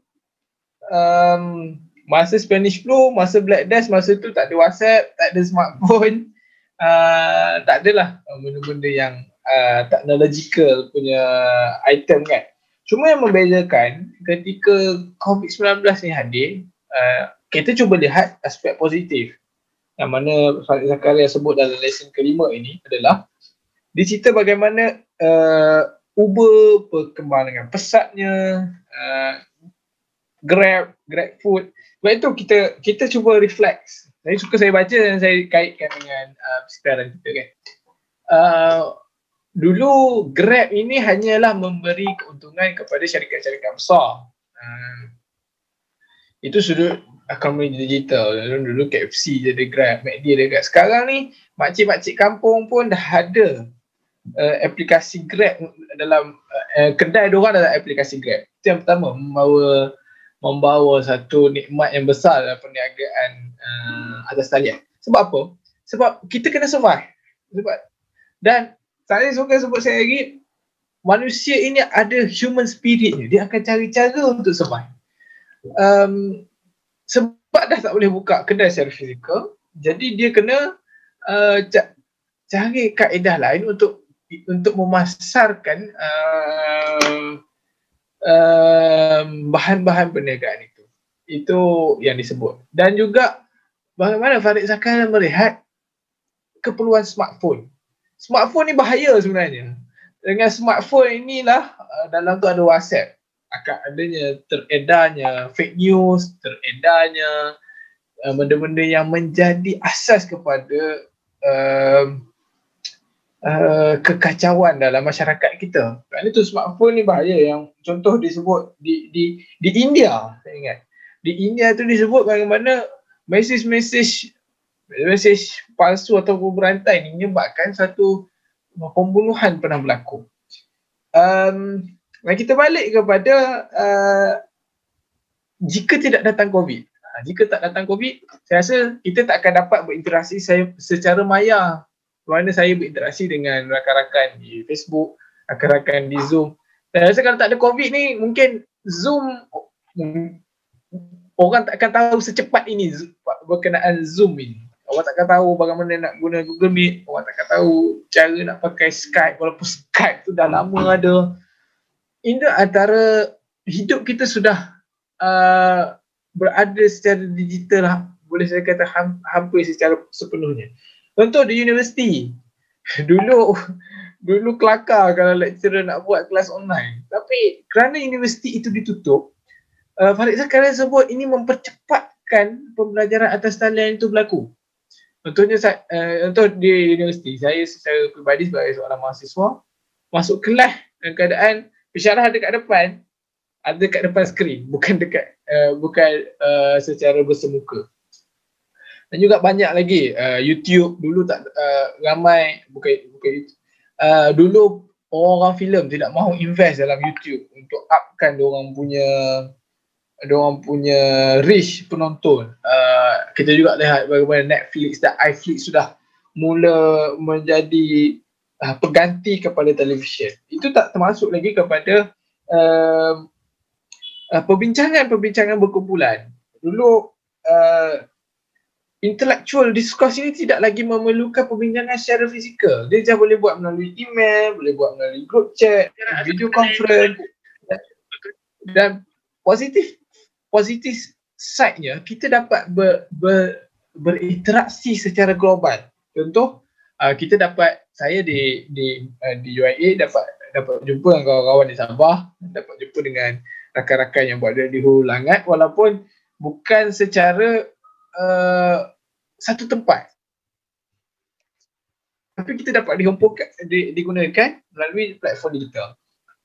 masa Spanish Flu, masa Black Death, masa tu tak ada WhatsApp, tak ada smartphone, tak adalah benda-benda yang technological punya item kan. Cuma yang membezakan ketika COVID-19 ni hadir, kita cuba lihat aspek positif yang mana Farid Zakaria sebut dalam lesson kelima ini adalah dia cerita bagaimana Uber berkembang dengan pesatnya, Grab Food. Sebab itu kita cuba reflect. Saya baca dan saya kaitkan dengan sekarang kita kan. Dulu Grab ini hanyalah memberi keuntungan kepada syarikat-syarikat besar. Itu sudut ekonomi digital. Dulu KFC je ada Grab, McD ada Grab. Sekarang ni makcik-makcik kampung pun dah ada aplikasi Grab dalam kedai diorang dalam aplikasi Grab. Itu yang pertama, membawa satu nikmat yang besar dalam perniagaan atas talian. Sebab apa? Sebab kita kena survive. Dan saya suka sebut saya lagi, manusia ini ada human spirit ni. Dia akan cari cara untuk survive. Sebab dah tak boleh buka kedai secara fizikal, jadi dia kena cari kaedah lain untuk memasarkan bahan-bahan perniagaan itu. Itu yang disebut. Dan juga bagaimana Farid Zakaria melihat keperluan smartphone. Smartphone ni bahaya sebenarnya. Dengan smartphone inilah dalam tu ada WhatsApp. Akan adanya teredarnya fake news, teredarnya benda-benda yang menjadi asas kepada kekacauan dalam masyarakat kita. Kerana tu smartphone ni bahaya. Yang contoh disebut di India, saya ingat. Di India tu disebut bagaimana mesej palsu atau berantai ni menyebabkan satu pembunuhan pernah berlaku. Dan kita balik kepada jika tidak datang COVID. Jika tak datang COVID, saya rasa kita tak akan dapat berinteraksi secara maya mana saya berinteraksi dengan rakan-rakan di Facebook, rakan-rakan di Zoom. Saya rasa kalau tak ada COVID ni mungkin Zoom orang takkan tahu secepat ini berkenaan Zoom ini. Orang takkan tahu bagaimana nak guna Google Meet, orang takkan tahu cara nak pakai Skype walaupun Skype tu dah lama ada. Ini antara hidup kita sudah berada secara digital, boleh saya kata hampir secara sepenuhnya. Contoh di universiti, dulu kelakar kalau lecturer nak buat kelas online. Tapi kerana universiti itu ditutup, Farid Zakaria sebut ini mempercepatkan pembelajaran atas talian itu berlaku. Contohnya, contoh di universiti, saya secara peribadi sebagai seorang mahasiswa, masuk kelas dalam keadaan pensyarah ada kat depan skrin, bukan secara bersemuka. Dan juga banyak lagi YouTube dulu tak ramai, bukan YouTube. Dulu orang filem tidak mahu invest dalam YouTube untuk upkan diorang punya reach penonton. Kita juga lihat bagaimana Netflix dan iFlix sudah mula menjadi pengganti kepada televisyen. Itu tak termasuk lagi kepada perbincangan berkumpulan. Dulu intellectual discourse ini tidak lagi memerlukan perbincangan secara fizikal. Dia just boleh buat melalui email, boleh buat melalui group chat, video conference. Dan positif side-nya, kita dapat berinteraksi secara global. Contoh, saya di UIA dapat jumpa dengan kawan-kawan di Sabah, dapat jumpa dengan rakan-rakan yang berada di Hulu Langat, walaupun bukan secara satu tempat. Tapi kita dapat digunakan melalui platform digital.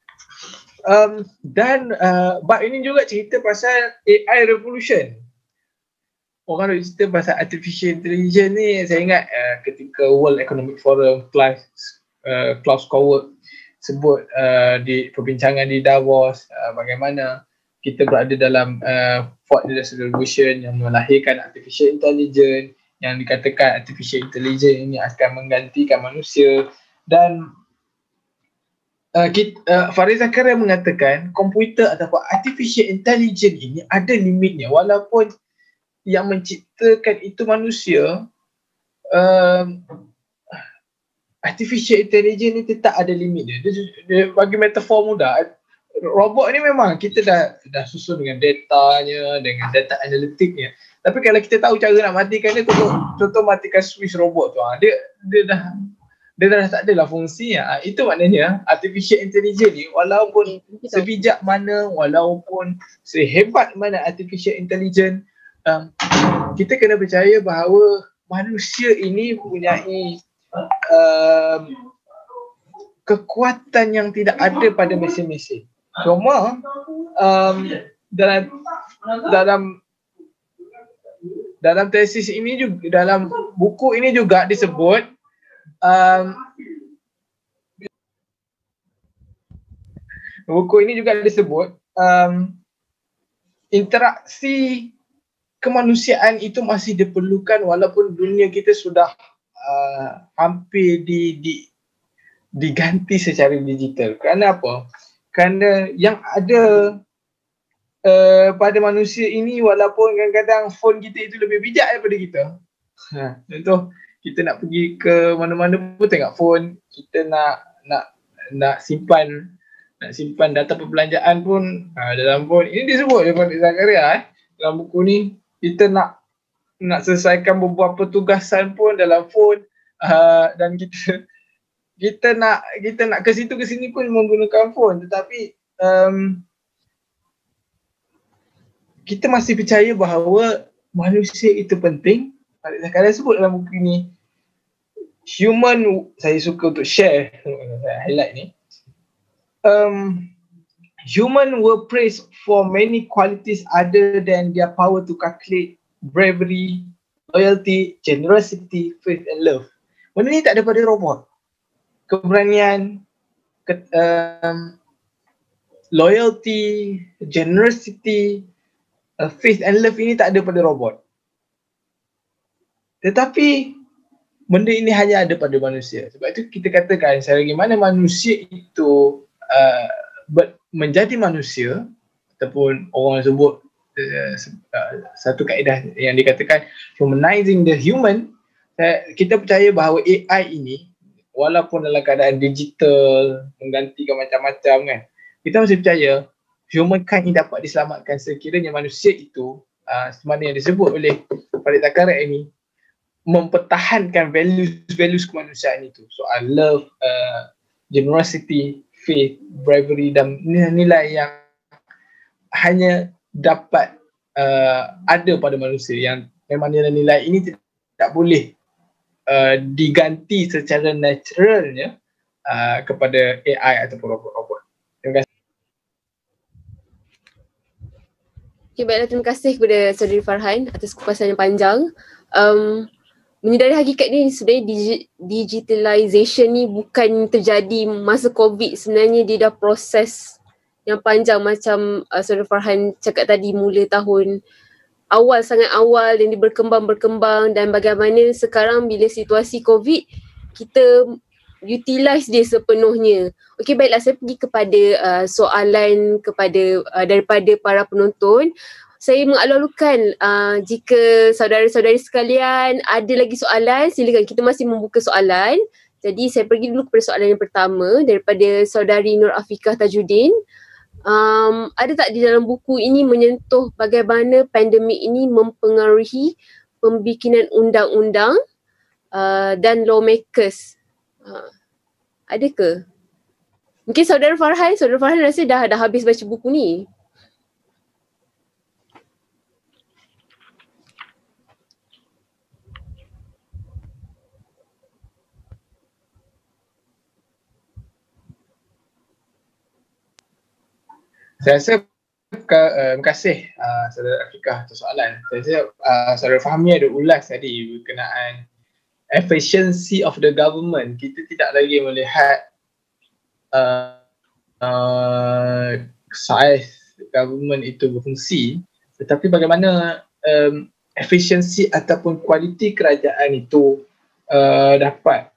Dan bab ini juga cerita pasal AI revolution. Orang nak cerita pasal artificial intelligence ni, saya ingat ketika World Economic Forum, Klaus Schwab sebut di perbincangan di Davos, bagaimana kita berada dalam Fourth Industrial Revolution yang melahirkan artificial intelligence, yang dikatakan artificial intelligence ini akan menggantikan manusia. Dan Farid Zakaria mengatakan komputer ataupun artificial intelligence ini ada limitnya, walaupun yang menciptakan itu manusia. Artificial intelligence ni tetap ada limit dia. Dia bagi metafor mudah, robot ni memang kita dah susun dengan datanya, dengan data analitiknya. Tapi kalau kita tahu cara nak matikan dia, contoh matikan switch robot tu, dia dah tak adalah fungsi. Itu maknanya artificial intelligence ni, walaupun sebijak mana, walaupun sehebat mana artificial intelligence, kita kena percaya bahawa manusia ini mempunyai kekuatan yang tidak ada pada mesin-mesin. Cuma dalam tesis ini juga, dalam buku ini juga disebut interaksi kemanusiaan itu masih diperlukan, walaupun dunia kita sudah hampir diganti secara digital. Kerana apa? Kerana yang ada pada manusia ini, walaupun kadang-kadang phone kita itu lebih bijak daripada kita. Contoh, kita nak pergi ke mana-mana pun tengok phone, kita nak simpan data perbelanjaan pun dalam phone. Ini disebut oleh Farid Zakaria dalam buku ni. Kita nak selesaikan beberapa tugasan pun dalam phone, dan kita nak ke situ ke sini pun menggunakan phone. Tetapi kita masih percaya bahawa manusia itu penting. Farid Zakaria sebut dalam buku ni, saya suka untuk share, highlight ni. Human were praised for many qualities other than their power to calculate, bravery, loyalty, generosity, faith and love. Benda ni tak ada pada robot. Keberanian, loyalty, generosity, faith and love ini tak ada pada robot. Tetapi benda ini hanya ada pada manusia. Sebab itu kita katakan selagi mana manusia itu menjadi manusia, ataupun orang sebut satu kaedah yang dikatakan humanizing the human, kita percaya bahawa AI ini walaupun dalam keadaan digital menggantikan macam-macam kan, kita masih percaya humankind ini dapat diselamatkan sekiranya manusia itu sebenarnya yang disebut oleh Farid Zakaria ini mempertahankan values kemanusiaan itu, soal love, generosity, faith, bravery dan nilai-nilai yang hanya dapat ada pada manusia, yang memang nilai-nilai ini tidak boleh diganti secara naturalnya kepada AI ataupun robot-robot. Terima kasih. Okay, baiklah, terima kasih kepada Saudari Farhan atas kupasan yang panjang. Menyedari hakikat ni sebenarnya digitalization ni bukan terjadi masa COVID, sebenarnya dia dah proses yang panjang macam Saudara Farhan cakap tadi, mula tahun awal, sangat awal, dan dia berkembang dan bagaimana sekarang bila situasi COVID kita utilize dia sepenuhnya. Okey, baiklah, saya pergi kepada soalan kepada daripada para penonton. Saya mengalu-alukan jika saudara-saudari sekalian ada lagi soalan, silakan, kita masih membuka soalan. Jadi saya pergi dulu kepada soalan yang pertama daripada saudari Nur Afiqah Tajuddin. Ada tak di dalam buku ini menyentuh bagaimana pandemik ini mempengaruhi pembikinan undang-undang dan lawmakers? Ada ke? Mungkin Saudara Farhan rasa dah habis baca buku ni. Saya rasa terima kasih Saudara Afiqah atas soalan. Saya rasa Saudara Fahmi ada ulas tadi berkenaan efficiency of the government. Kita tidak lagi melihat size government itu berfungsi, tetapi bagaimana efficiency ataupun kualiti kerajaan itu dapat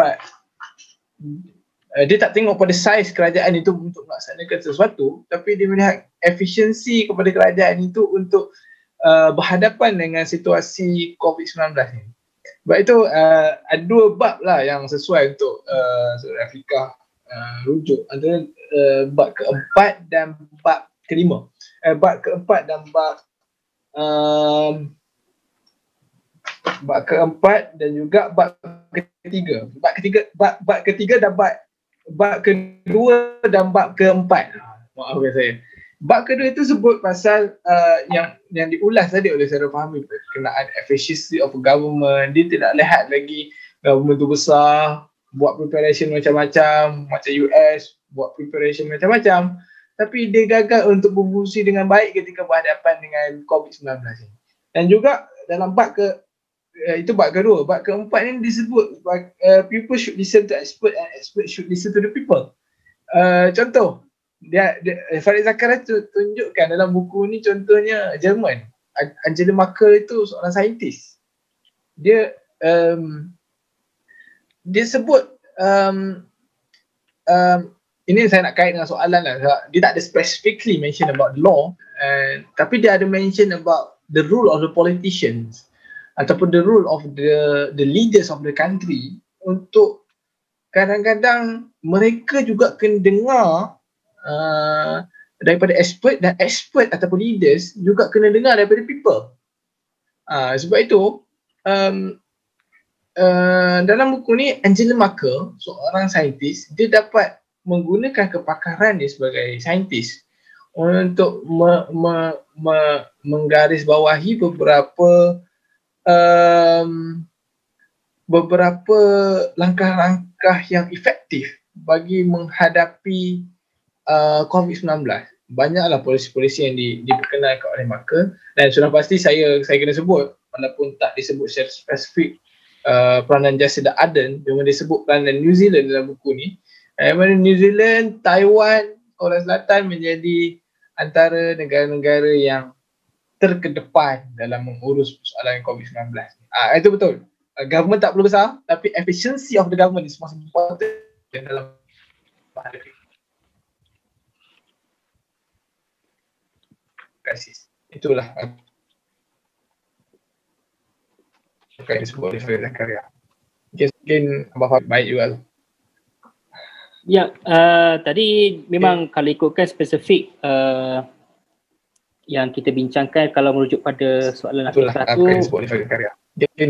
dia tak tengok pada saiz kerajaan itu untuk melaksanakan sesuatu, tapi dia melihat efisiensi kepada kerajaan itu untuk berhadapan dengan situasi COVID-19 ni. Sebab itu ada dua bab lah yang sesuai untuk Saudara Afiqah rujuk, antara bab keempat dan bab kelima. Bab keempat dan bab keempat dan juga bab ketiga. Bab ketiga dan bab kedua dan bab keempat. Maafkan saya. Bab kedua itu sebut pasal yang diulas tadi oleh Saudara Fahmi berkenaan efficiency of government. Dia tidak lihat lagi government tu besar, buat preparation macam-macam, macam US buat preparation macam-macam, tapi dia gagal untuk berfungsi dengan baik ketika berhadapan dengan COVID-19 ni. Dan juga dalam bab itu bab kedua. Bab keempat ni disebut people should listen to expert and expert should listen to the people. Contoh, dia Farid Zakaria tunjukkan dalam buku ni, contohnya Jerman. Angela Merkel itu seorang saintis. Dia sebut ini saya nak kait dengan soalan lah. Dia tak ada specifically mention about law, tapi dia ada mention about the rule of the politicians ataupun the rule of the leaders of the country, untuk kadang-kadang mereka juga kena dengar daripada expert, dan expert ataupun leaders juga kena dengar daripada people. Sebab itu dalam buku ni Angela Merkel, seorang saintis, dia dapat menggunakan kepakaran dia sebagai saintis untuk menggarisbawahi beberapa langkah-langkah yang efektif bagi menghadapi COVID-19. Banyaklah polisi-polisi yang diperkenalkan oleh Merkel, dan sudah pasti saya kena sebut, walaupun tak disebut secara spesifik peranan Jacinda Ardern, cuma disebut peranan New Zealand dalam buku ni. Mana New Zealand, Taiwan, Korea Selatan menjadi antara negara-negara yang terkedepan dalam mengurus persoalan COVID-19. Itu betul. government tak perlu besar, tapi efficiency of the government is most important dalam menghadapi krisis. Itulah apa yang disebut oleh Farid Zakaria. Mungkin Abang Farid baik juga tu. Ya, tadi memang kalau ikutkan spesifik yang kita bincangkan, kalau merujuk pada soalan Itulah Afiqah apa tu, yang disebut oleh Farid Zakaria. Mungkin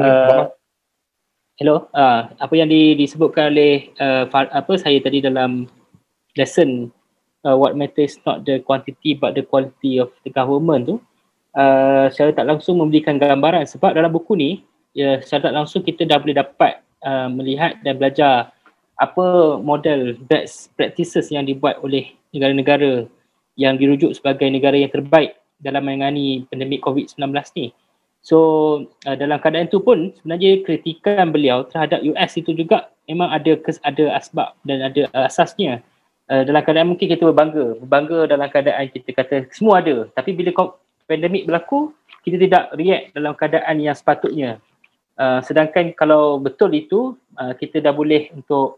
hello, apa yang disebutkan oleh saya tadi dalam lesson, what matters not the quantity but the quality of the government tu, secara tak langsung memberikan gambaran, sebab dalam buku ni secara tak langsung kita dah boleh dapat melihat dan belajar apa model best practices yang dibuat oleh negara-negara yang dirujuk sebagai negara yang terbaik dalam menangani pandemik COVID-19 ni. So dalam keadaan tu pun sebenarnya kritikan beliau terhadap US itu juga memang ada asbab dan ada asasnya. Dalam keadaan mungkin kita berbangga dalam keadaan kita kata semua ada, tapi bila pandemik berlaku kita tidak react dalam keadaan yang sepatutnya. Sedangkan kalau betul itu kita dah boleh untuk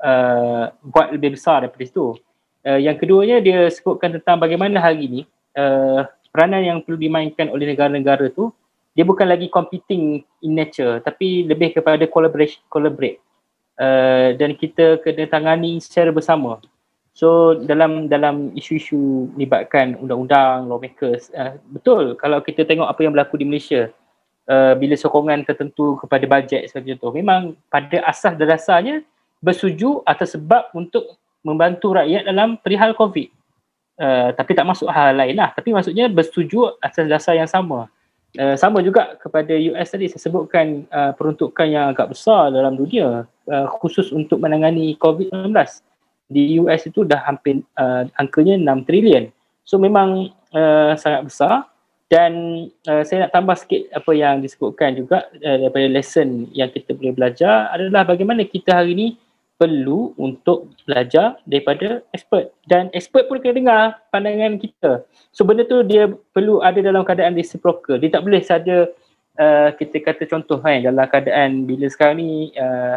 buat lebih besar daripada itu. Yang keduanya dia sebutkan tentang bagaimana hari ini peranan yang perlu dimainkan oleh negara-negara tu, dia bukan lagi competing in nature, tapi lebih kepada collaborate. Dan kita kena tangani secara bersama. So dalam isu-isu melibatkan undang-undang, lawmakers, betul kalau kita tengok apa yang berlaku di Malaysia, bila sokongan tertentu kepada bajet seperti itu, memang pada asas dan dasarnya bersetuju atas sebab untuk membantu rakyat dalam perihal COVID. Tapi tak masuk hal lain lah. Tapi maksudnya bersetuju atas dasar yang sama. Sama juga kepada US tadi, saya sebutkan peruntukan yang agak besar dalam dunia khusus untuk menangani COVID-19. Di US itu dah hampir angkanya 6 trilion. So memang sangat besar. Dan saya nak tambah sikit apa yang disebutkan juga daripada lesson yang kita boleh belajar adalah bagaimana kita hari ini perlu untuk belajar daripada expert, dan expert pun kena dengar pandangan kita. So benda tu dia perlu ada dalam keadaan reciprocal. Dia tak boleh saja kita kata contoh dalam keadaan bila sekarang ni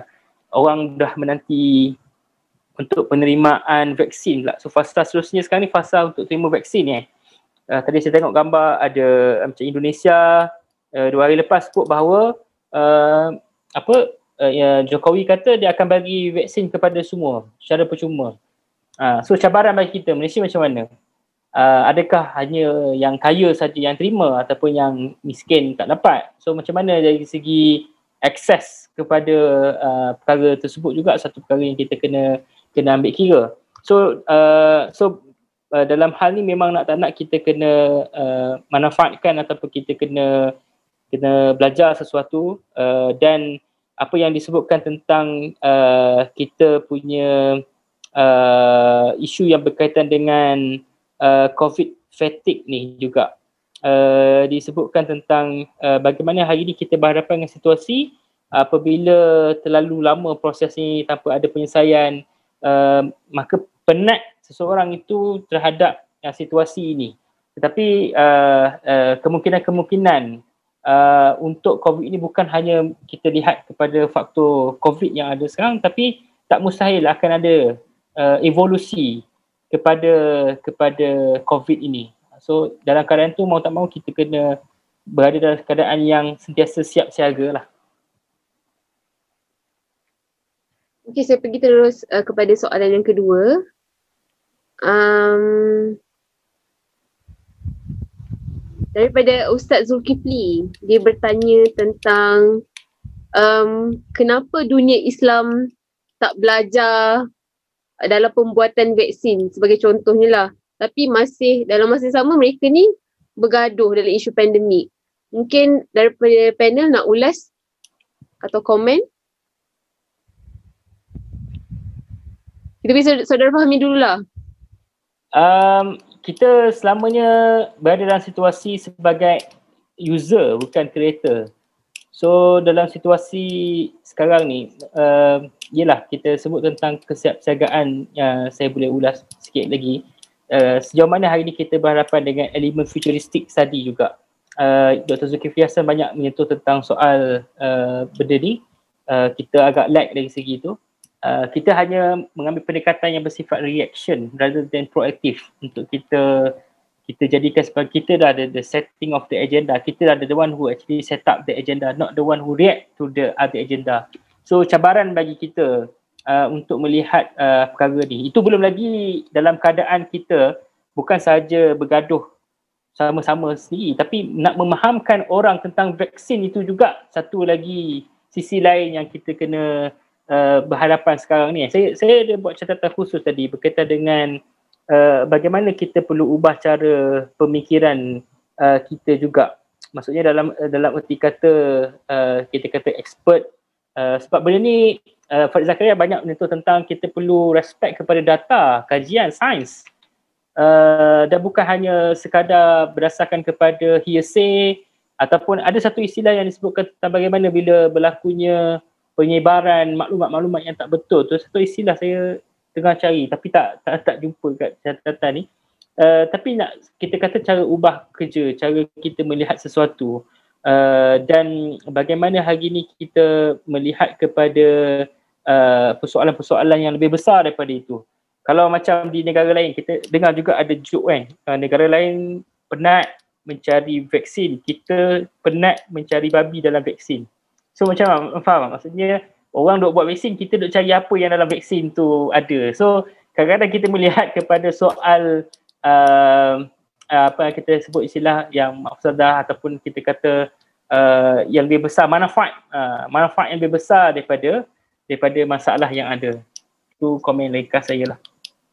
orang dah menanti untuk penerimaan vaksin pula. So fasa seterusnya sekarang ni fasa untuk terima vaksin ni. Tadi saya tengok gambar ada macam Indonesia 2 hari lepas sebut bahawa Jokowi kata dia akan bagi vaksin kepada semua secara percuma. So cabaran bagi kita Malaysia macam mana? Adakah hanya yang kaya saja yang terima ataupun yang miskin tak dapat? So macam mana dari segi akses kepada perkara tersebut juga satu perkara yang kita kena ambil kira. So dalam hal ni memang nak tak nak kita kena manfaatkan ataupun kita kena belajar sesuatu dan apa yang disebutkan tentang kita punya isu yang berkaitan dengan COVID fatigue ni juga disebutkan tentang bagaimana hari ini kita berhadapan dengan situasi apabila terlalu lama proses ni tanpa ada penyelesaian, maka penat seseorang itu terhadap situasi ini. Tetapi kemungkinan untuk COVID ini bukan hanya kita lihat kepada faktor COVID yang ada sekarang, tapi tak mustahil akan ada evolusi kepada COVID ini. So dalam keadaan tu mau tak mau kita kena berada dalam keadaan yang sentiasa siap siaga lah. Okey, saya pergi terus kepada soalan yang kedua. Daripada Ustaz Zulkifli, dia bertanya tentang kenapa dunia Islam tak belajar dalam pembuatan vaksin sebagai contohnya lah, tapi masih dalam masa sama mereka ni bergaduh dalam isu pandemik. Mungkin daripada panel nak ulas atau komen? Kita beri saudara fahami dululah. Kita selamanya berada dalam situasi sebagai user bukan creator. So dalam situasi sekarang ni yelah kita sebut tentang kesiapsiagaan yang saya boleh ulas sikit lagi. Sejauh mana hari ni kita berhadapan dengan elemen futuristik tadi juga. Dr. Zulkifli Hasan banyak menyentuh tentang soal benda ni. Kita agak lag dari segi itu. Kita hanya mengambil pendekatan yang bersifat reaction rather than proaktif untuk kita jadikan sebagai kita dah ada the setting of the agenda. Kita dah ada the one who actually set up the agenda, not the one who react to the other agenda. So cabaran bagi kita untuk melihat perkara ni. Itu belum lagi dalam keadaan kita bukan sahaja bergaduh sama-sama sendiri, tapi nak memahamkan orang tentang vaksin itu juga satu lagi sisi lain yang kita kena berhadapan sekarang ni. Saya ada buat catatan khusus tadi berkaitan dengan bagaimana kita perlu ubah cara pemikiran kita juga. Maksudnya dalam erti kata kita kata expert, sebab benda ni Farid Zakaria banyak menyentuh tentang kita perlu respect kepada data, kajian, sains. Dan bukan hanya sekadar berdasarkan kepada hearsay, ataupun ada satu istilah yang disebutkan tentang bagaimana bila berlakunya penyebaran maklumat-maklumat yang tak betul tu. Satu istilah saya tengah cari tapi tak jumpa kat catatan ni. Tapi nak kita kata cara ubah kerja, cara kita melihat sesuatu, dan bagaimana hari ni kita melihat kepada persoalan-persoalan yang lebih besar daripada itu. Kalau macam di negara lain, kita dengar juga ada joke kan, negara lain penat mencari vaksin, kita penat mencari babi dalam vaksin. So macam faham? Maksudnya orang duk buat vaksin, kita duk cari apa yang dalam vaksin tu ada. So kadang-kadang kita melihat kepada soal apa yang kita sebut istilah yang mafsadah ataupun kita kata yang lebih besar, manfaat yang lebih besar daripada masalah yang ada. Itu komen ringkas saya lah.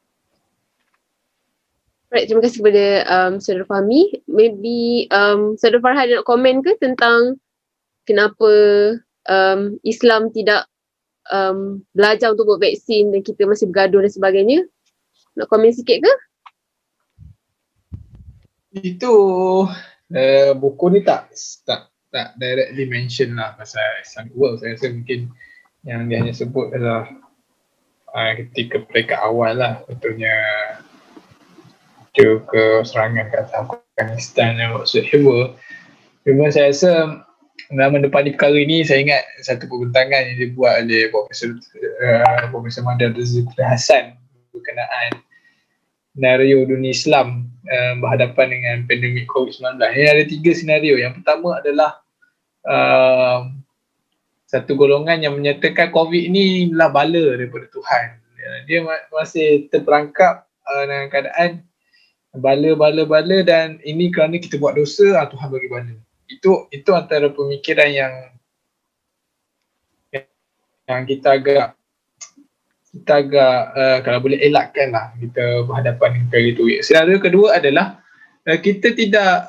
Right, terima kasih kepada Saudara Fahmi. Maybe Saudara Farhan nak komen ke tentang kenapa Islam tidak belajar untuk buat vaksin dan kita masih bergaduh dan sebagainya? Nak komen sikit ke? Itu buku ni tak directly mention lah pasal Islamic world. Saya rasa mungkin yang dia hanya sebut adalah ketika peringkat awal lah, contohnya ke serangan ke atas Afghanistan dan whatsoever. Memang saya rasa dalam mendepani perkara ini, saya ingat satu perbincangan yang dibuat oleh Profesor Madar Zulkifli Hasan berkenaan senario dunia Islam berhadapan dengan pandemik COVID-19. Ini ada 3 senario. Yang pertama adalah satu golongan yang menyatakan COVID ini adalah bala daripada Tuhan. Dia masih terperangkap dengan keadaan bala dan ini kerana kita buat dosa, Tuhan bagi bala. Itu antara pemikiran yang kita agak kalau boleh elakkan lah kita berhadapan dengan perkara itu. Senario kedua adalah kita tidak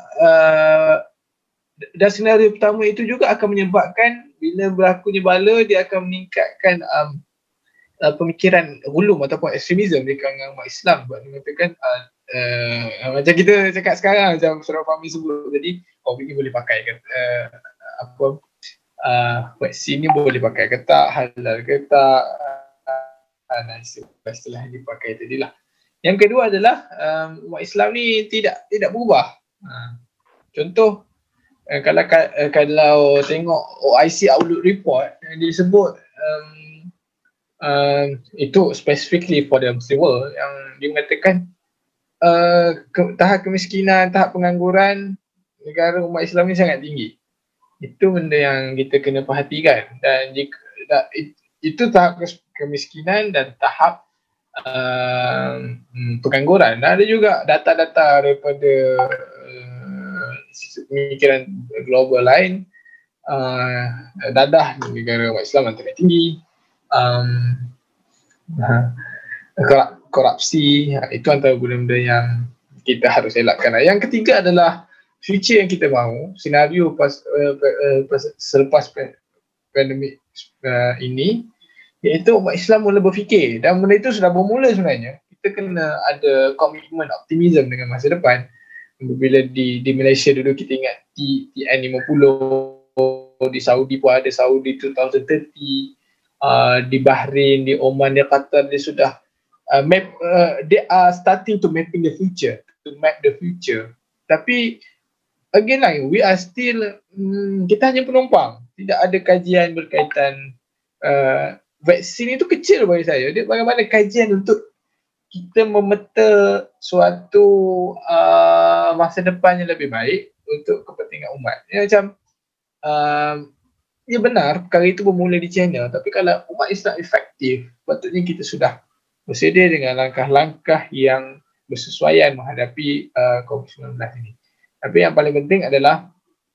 dan senario pertama itu juga akan menyebabkan bila berlakunya bala, dia akan meningkatkan pemikiran hulum ataupun ekstremisme di kalangan umat Islam. Sebab dia mengatakan macam kita cakap sekarang, macam Saudara Fahmi sebut tadi, COVID ni boleh pakai ke vaksin ni boleh pakai ke tak, halal ke tak, dan istilah yang dipakai tadi lah. Yang kedua adalah umat Islam ni tidak berubah. Contoh, kalau tengok OIC Outlook Report yang disebut itu specifically for the Muslim world, yang dia mengatakan tahap kemiskinan, tahap pengangguran negara umat Islam ni sangat tinggi. Itu benda yang kita kena perhatikan, dan itu tahap kemiskinan dan tahap pengangguran. Dan ada juga data-data daripada pemikiran global lain, dadah negara umat Islam antara tinggi, korupsi, itu antara benda-benda yang kita harus elakkan. Yang ketiga adalah future yang kita mahu, senario selepas pandemik ini, iaitu umat Islam mula berfikir, dan benda itu sudah bermula sebenarnya. Kita kena ada komitmen optimism dengan masa depan. Bila di Malaysia dulu kita ingat TN50, di Saudi pun ada Saudi 2030, di Bahrain, di Oman, di Qatar, dia sudah they are starting to mapping the future, to map the future. Tapi again lah, we are still kita hanya penumpang. Tidak ada kajian berkaitan vaksin itu kecil bagi saya. Dia bagaimana kajian untuk kita memeta suatu masa depan yang lebih baik untuk kepentingan umat. Dia macam ya benar perkara itu bermula di China, tapi kalau umat Islam efektif, patutnya kita sudah bersedia dengan langkah-langkah yang bersesuaian menghadapi COVID-19 ini. Tapi yang paling penting adalah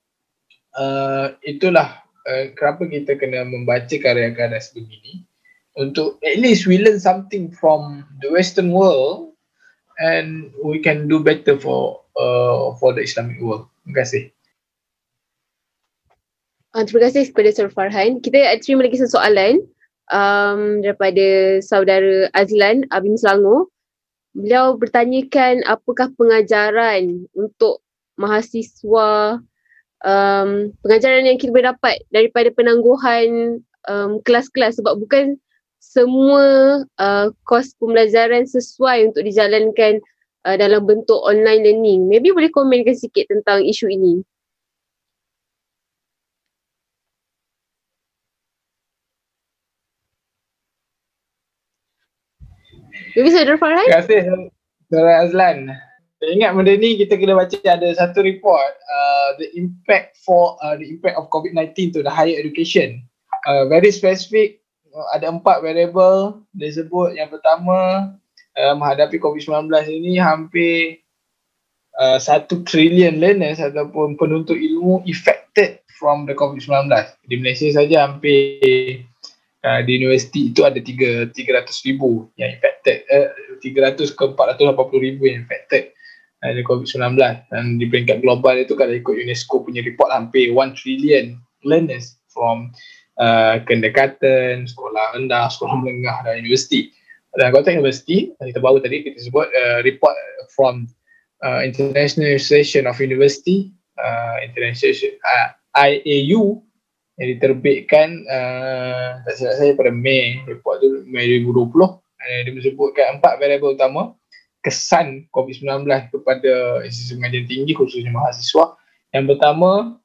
itulah kenapa kita kena membaca karya-karya sebegini, untuk at least we learn something from the Western world and we can do better for the Islamic world. Terima kasih. Terima kasih kepada Sir Farhan. Kita terima lagi soalan daripada saudara Azlan Abim Selangor. Beliau bertanyakan apakah pengajaran untuk mahasiswa, pengajaran yang kita boleh dapat daripada penangguhan kelas-kelas, sebab bukan semua kos pembelajaran sesuai untuk dijalankan dalam bentuk online learning. Maybe boleh komenkan sikit tentang isu ini. Maybe Saudara Farhan? Terima kasih Saudara Azlan. Saya ingat benda ni kita kena baca ada satu report, the impact of COVID-19 to the higher education. Very specific, ada 4 variable dia sebut. Yang pertama, menghadapi COVID-19 ini hampir 1 trillion learners ataupun penuntut ilmu affected from the COVID-19. Di Malaysia saja hampir di universiti itu ada 300,000 yang infected, 300 ke 480,000 yang infected dari COVID-19. Dan di peringkat global itu kalau ikut UNESCO punya report hampir 1 trillion learners from kindergarten, sekolah rendah, sekolah menengah dan universiti. Dan konteks universiti, kita baru tadi kita sebut report from International Association of University, IAU, yang diterbitkan tak silap saya pada Mei, report tu Mei 2020. Dia menyebutkan 4 variabel utama kesan COVID-19 kepada institusi pengajian tinggi khususnya mahasiswa. Yang pertama,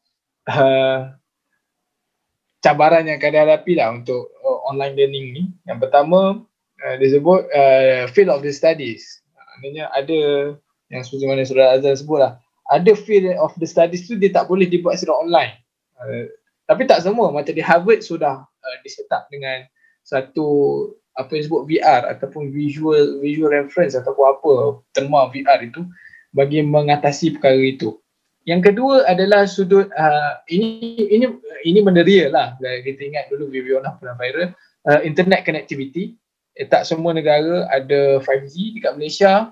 cabaran yang akan dihadapi lah untuk online learning ni. Yang pertama, dia sebut field of the studies. Maknanya ada yang seperti mana Saudara Azhar sebut lah, ada field of the studies tu dia tak boleh dibuat secara online. Tapi tak semua, macam di Harvard sudah di-set up dengan satu apa yang disebut VR ataupun visual reference ataupun apa terma VR itu bagi mengatasi perkara itu. Yang kedua adalah sudut ini meneria lah. Kita ingat dulu Viviana pernah viral, internet connectivity. Tak semua negara ada 5G dekat Malaysia.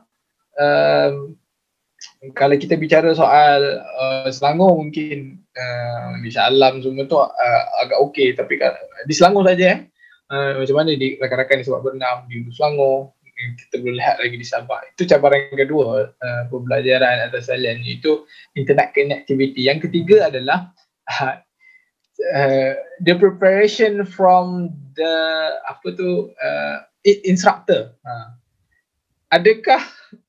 Kalau kita bicara soal Selangor mungkin di Shah Alam semua tu agak okey, tapi di Selangor saja macam mana di rakan-rakan di Sabak Bernam, di Selangor, kita boleh lihat lagi di Sabah. Itu cabaran yang kedua, pembelajaran atas salian, iaitu internet connectivity. Yang ketiga adalah the preparation from the instructor. Adakah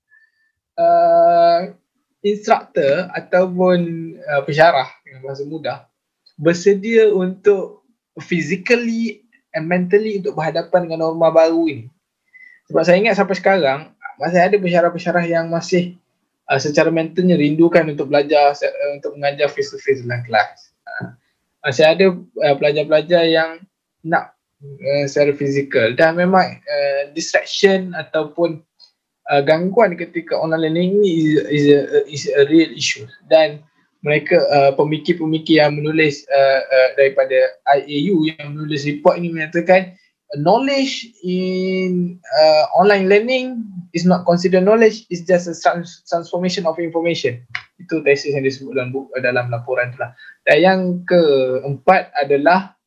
instructor ataupun pensyarah dengan bahasa mudah bersedia untuk physically and mentally untuk berhadapan dengan norma baru ini? Sebab saya ingat sampai sekarang masih ada pensyarah-pensyarah yang masih secara mentalnya rindukan untuk belajar, untuk mengajar face to face dalam kelas. Masih ada pelajar-pelajar yang nak secara fizikal, dan memang distraction ataupun gangguan ketika online learning ni is a real issue. Dan mereka pemikir-pemikir yang menulis daripada IAU yang menulis report ini menyatakan knowledge in online learning is not considered knowledge, it's just a transformation of information. Itu tesis yang disebut dalam laporan tu lah. Dan yang keempat adalah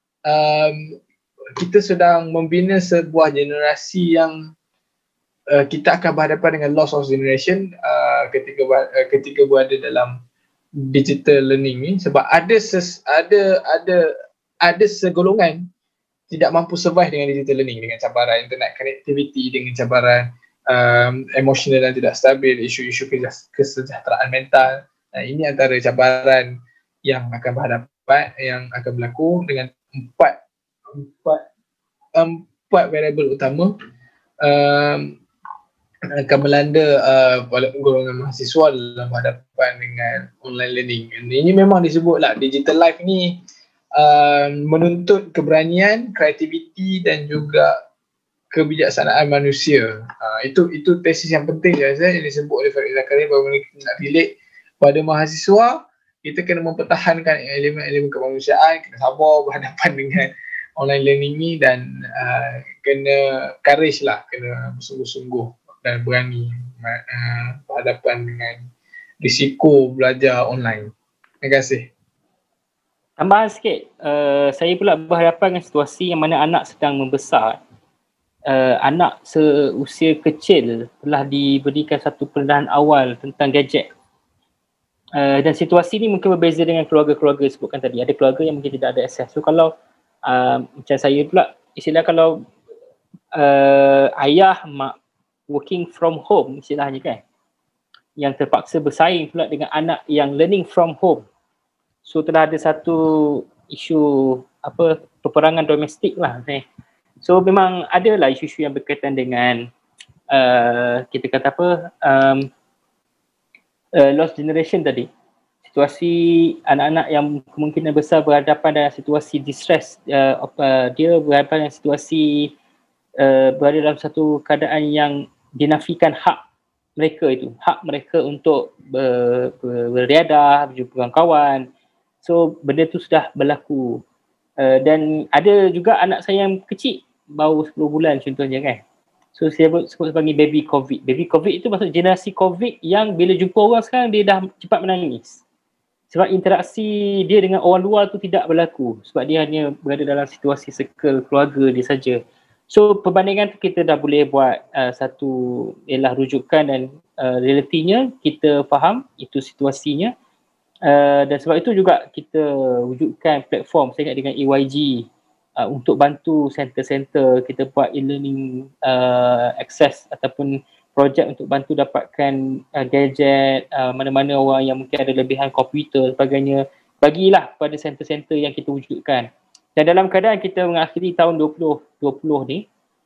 kita sedang membina sebuah generasi yang kita akan berhadapan dengan loss of generation ketika berada dalam digital learning ni, sebab ada segolongan tidak mampu survive dengan digital learning, dengan cabaran internet connectivity, dengan cabaran emosional dan tidak stabil, isu-isu kesejahteraan mental, Ini antara cabaran yang akan berhadapan, yang akan berlaku dengan empat variabel utama akan melanda golongan mahasiswa dalam berhadapan dengan online learning. Ini memang disebutlah digital life ni menuntut keberanian, kreativiti dan juga kebijaksanaan manusia. Itu tesis yang penting yang disebut oleh Farid Zakaria bahawa kita nak relate pada mahasiswa, kita kena mempertahankan elemen-elemen kemanusiaan, kena sabar berhadapan dengan online learning ni dan kena courage lah, kena bersungguh-sungguh dan berani berhadapan dengan risiko belajar online. Terima kasih. Tambahan sikit, saya pula berhadapan dengan situasi yang mana anak sedang membesar. Anak seusia kecil telah diberikan satu pendedahan awal tentang gadget. Dan situasi ni mungkin berbeza dengan keluarga-keluarga sebutkan tadi. Ada keluarga yang mungkin tidak ada akses. So kalau macam saya pula, istilah kalau ayah, mak working from home istilahnya kan, yang terpaksa bersaing pula dengan anak yang learning from home. So telah ada satu isu peperangan domestik lah. So memang adalah isu-isu yang berkaitan dengan kita kata lost generation tadi. Situasi anak-anak yang kemungkinan besar berhadapan dengan situasi distress, dia berhadapan dengan situasi berada dalam satu keadaan yang dinafikan hak mereka untuk beriadah, berjumpa dengan kawan. So benda tu sudah berlaku. Dan ada juga anak saya yang kecil, baru 10 bulan contohnya kan. So saya sebut sebagai baby COVID. Baby COVID itu maksud generasi COVID yang bila jumpa orang sekarang dia dah cepat menangis. Sebab interaksi dia dengan orang luar tu tidak berlaku. Sebab dia hanya berada dalam situasi circle keluarga dia saja. So perbandingan tu kita dah boleh buat satu ialah rujukan dan realitinya kita faham itu situasinya. Dan sebab itu juga kita wujudkan platform saya ingat dengan EYG untuk bantu center-center kita buat e-learning access ataupun projek untuk bantu dapatkan gadget, mana-mana orang yang mungkin ada lebihan komputer sebagainya, bagilah kepada center-center yang kita wujudkan. Dan dalam keadaan kita mengakhiri tahun 2020 ni,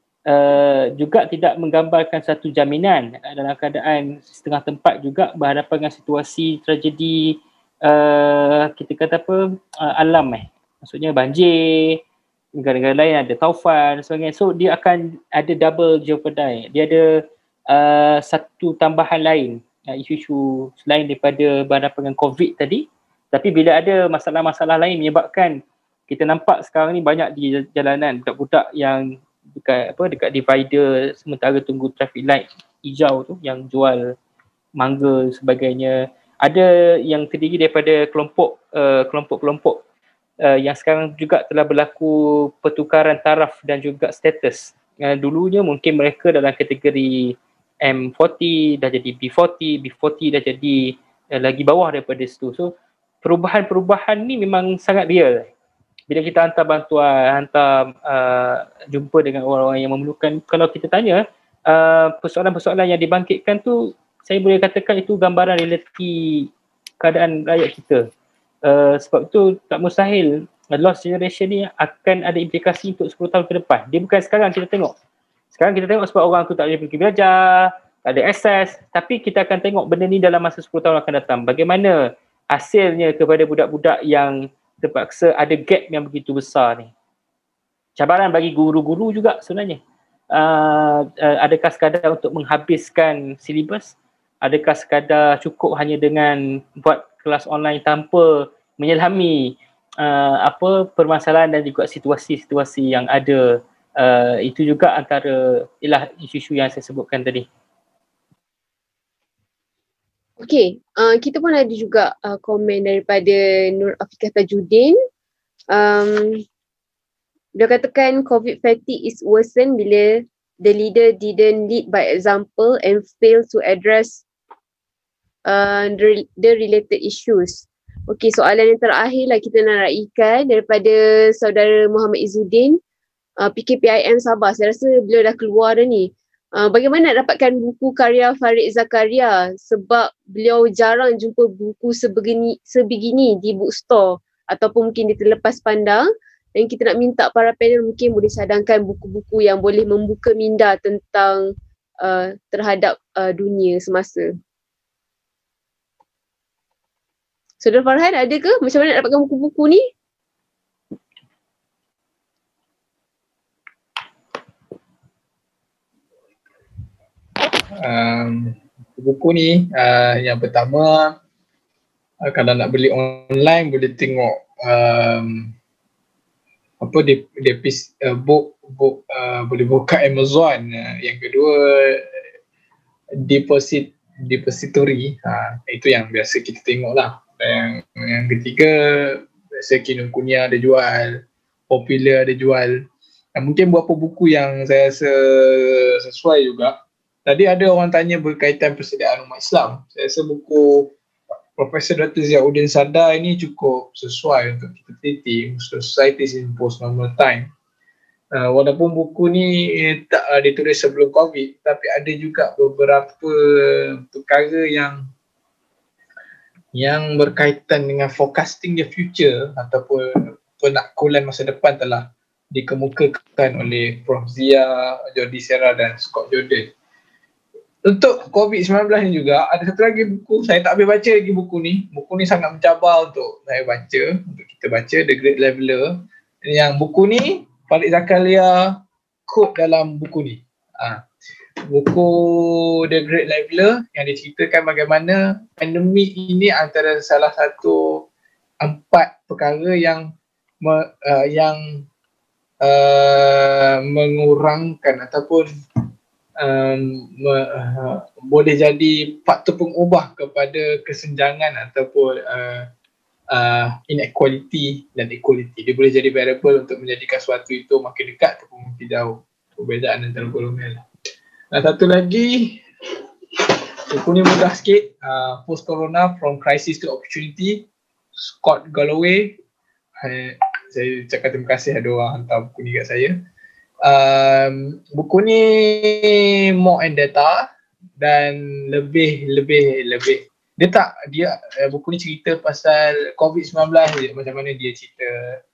juga tidak menggambarkan satu jaminan dalam keadaan setengah tempat juga berhadapan dengan situasi tragedi kita kata alam maksudnya banjir, negara-negara lain ada taufan dan sebagainya. So dia akan ada double jeopardy. Dia ada satu tambahan lain, isu-isu selain daripada berhadapan dengan COVID tadi. Tapi bila ada masalah-masalah lain menyebabkan kita nampak sekarang ni banyak di jalanan budak-budak yang dekat divider sementara tunggu traffic light hijau tu yang jual mangga sebagainya. Ada yang terdiri daripada kelompok-kelompok yang sekarang juga telah berlaku pertukaran taraf dan juga status. Dulunya mungkin mereka dalam kategori M40 dah jadi B40, B40 dah jadi lagi bawah daripada situ. So perubahan-perubahan ni memang sangat real. Bila kita hantar bantuan, jumpa dengan orang-orang yang memerlukan, kalau kita tanya persoalan-persoalan yang dibangkitkan tu, saya boleh katakan itu gambaran realiti keadaan rakyat kita. Sebab itu tak mustahil lost generation ni akan ada implikasi untuk 10 tahun ke depan. Dia bukan sekarang kita tengok. Sekarang kita tengok sebab orang tu tak boleh pergi belajar, tak ada akses, tapi kita akan tengok benda ni dalam masa 10 tahun akan datang. Bagaimana hasilnya kepada budak-budak yang terpaksa ada gap yang begitu besar ni. Cabaran bagi guru-guru juga sebenarnya. Adakah sekadar untuk menghabiskan silibus? Adakah sekadar cukup hanya dengan buat kelas online tanpa menyelami permasalahan dan juga situasi-situasi yang ada? Itu juga antara isu-isu yang saya sebutkan tadi. Okey, kita pun ada juga komen daripada Nur Afiqah Tajuddin. Dia katakan COVID fatigue is worsen bila the leader didn't lead by example and fail to address the related issues. Okey, soalan yang terakhir lah kita nak raikan daripada saudara Muhammad Izzuddin. PKPIM Sabah, saya rasa beliau dah keluar dah ni. Bagaimana nak dapatkan buku karya Farid Zakaria sebab beliau jarang jumpa buku sebegini di bookstore ataupun mungkin dia terlepas pandang, dan kita nak minta para panel mungkin boleh cadangkan buku-buku yang boleh membuka minda tentang terhadap dunia semasa. Saudara Farhan, ada ke? Macam mana nak dapatkan buku-buku ni? Buku ni yang pertama, kalau nak beli online boleh tengok book boleh buka Amazon. Yang kedua, depository, itu yang biasa kita tengok lah. Yang ketiga, biasa Kinokuniya ada jual, Popular ada jual. Mungkin beberapa buku yang saya rasa sesuai juga. Tadi ada orang tanya berkaitan persediaan umat Islam. Saya rasa buku Profesor Dr. Ziauddin Sadar ini cukup sesuai untuk kita teliti, Societies in Post-Normal Time. Walaupun buku ni tak ditulis sebelum COVID, tapi ada juga beberapa perkara yang berkaitan dengan forecasting the future ataupun penakkulan masa depan telah dikemukakan oleh Prof. Zia, Jordi Serra dan Scott Jordan. Untuk COVID-19 ni juga ada satu lagi buku, saya tak habis baca lagi buku ni. Buku ni sangat mencabar untuk saya baca, untuk kita baca, The Great Leveler. Yang buku ni Farid Zakaria quote dalam buku ni. Buku The Great Leveler yang diceritakan bagaimana pandemik ini antara salah satu 4 perkara yang mengurangkan ataupun boleh jadi faktor pengubah kepada kesenjangan ataupun inequality dan equality. Dia boleh jadi variable untuk menjadikan sesuatu itu makin dekat ataupun makin jauh, perbezaan antara golongan. Dan satu lagi, buku ni mudah sikit, Post Corona From Crisis to Opportunity, Scott Galloway. Saya ucapkan terima kasih ada orang hantar buku ni kat saya. Buku ni more and data dan lebih buku ni cerita pasal COVID-19 je, macam mana dia cerita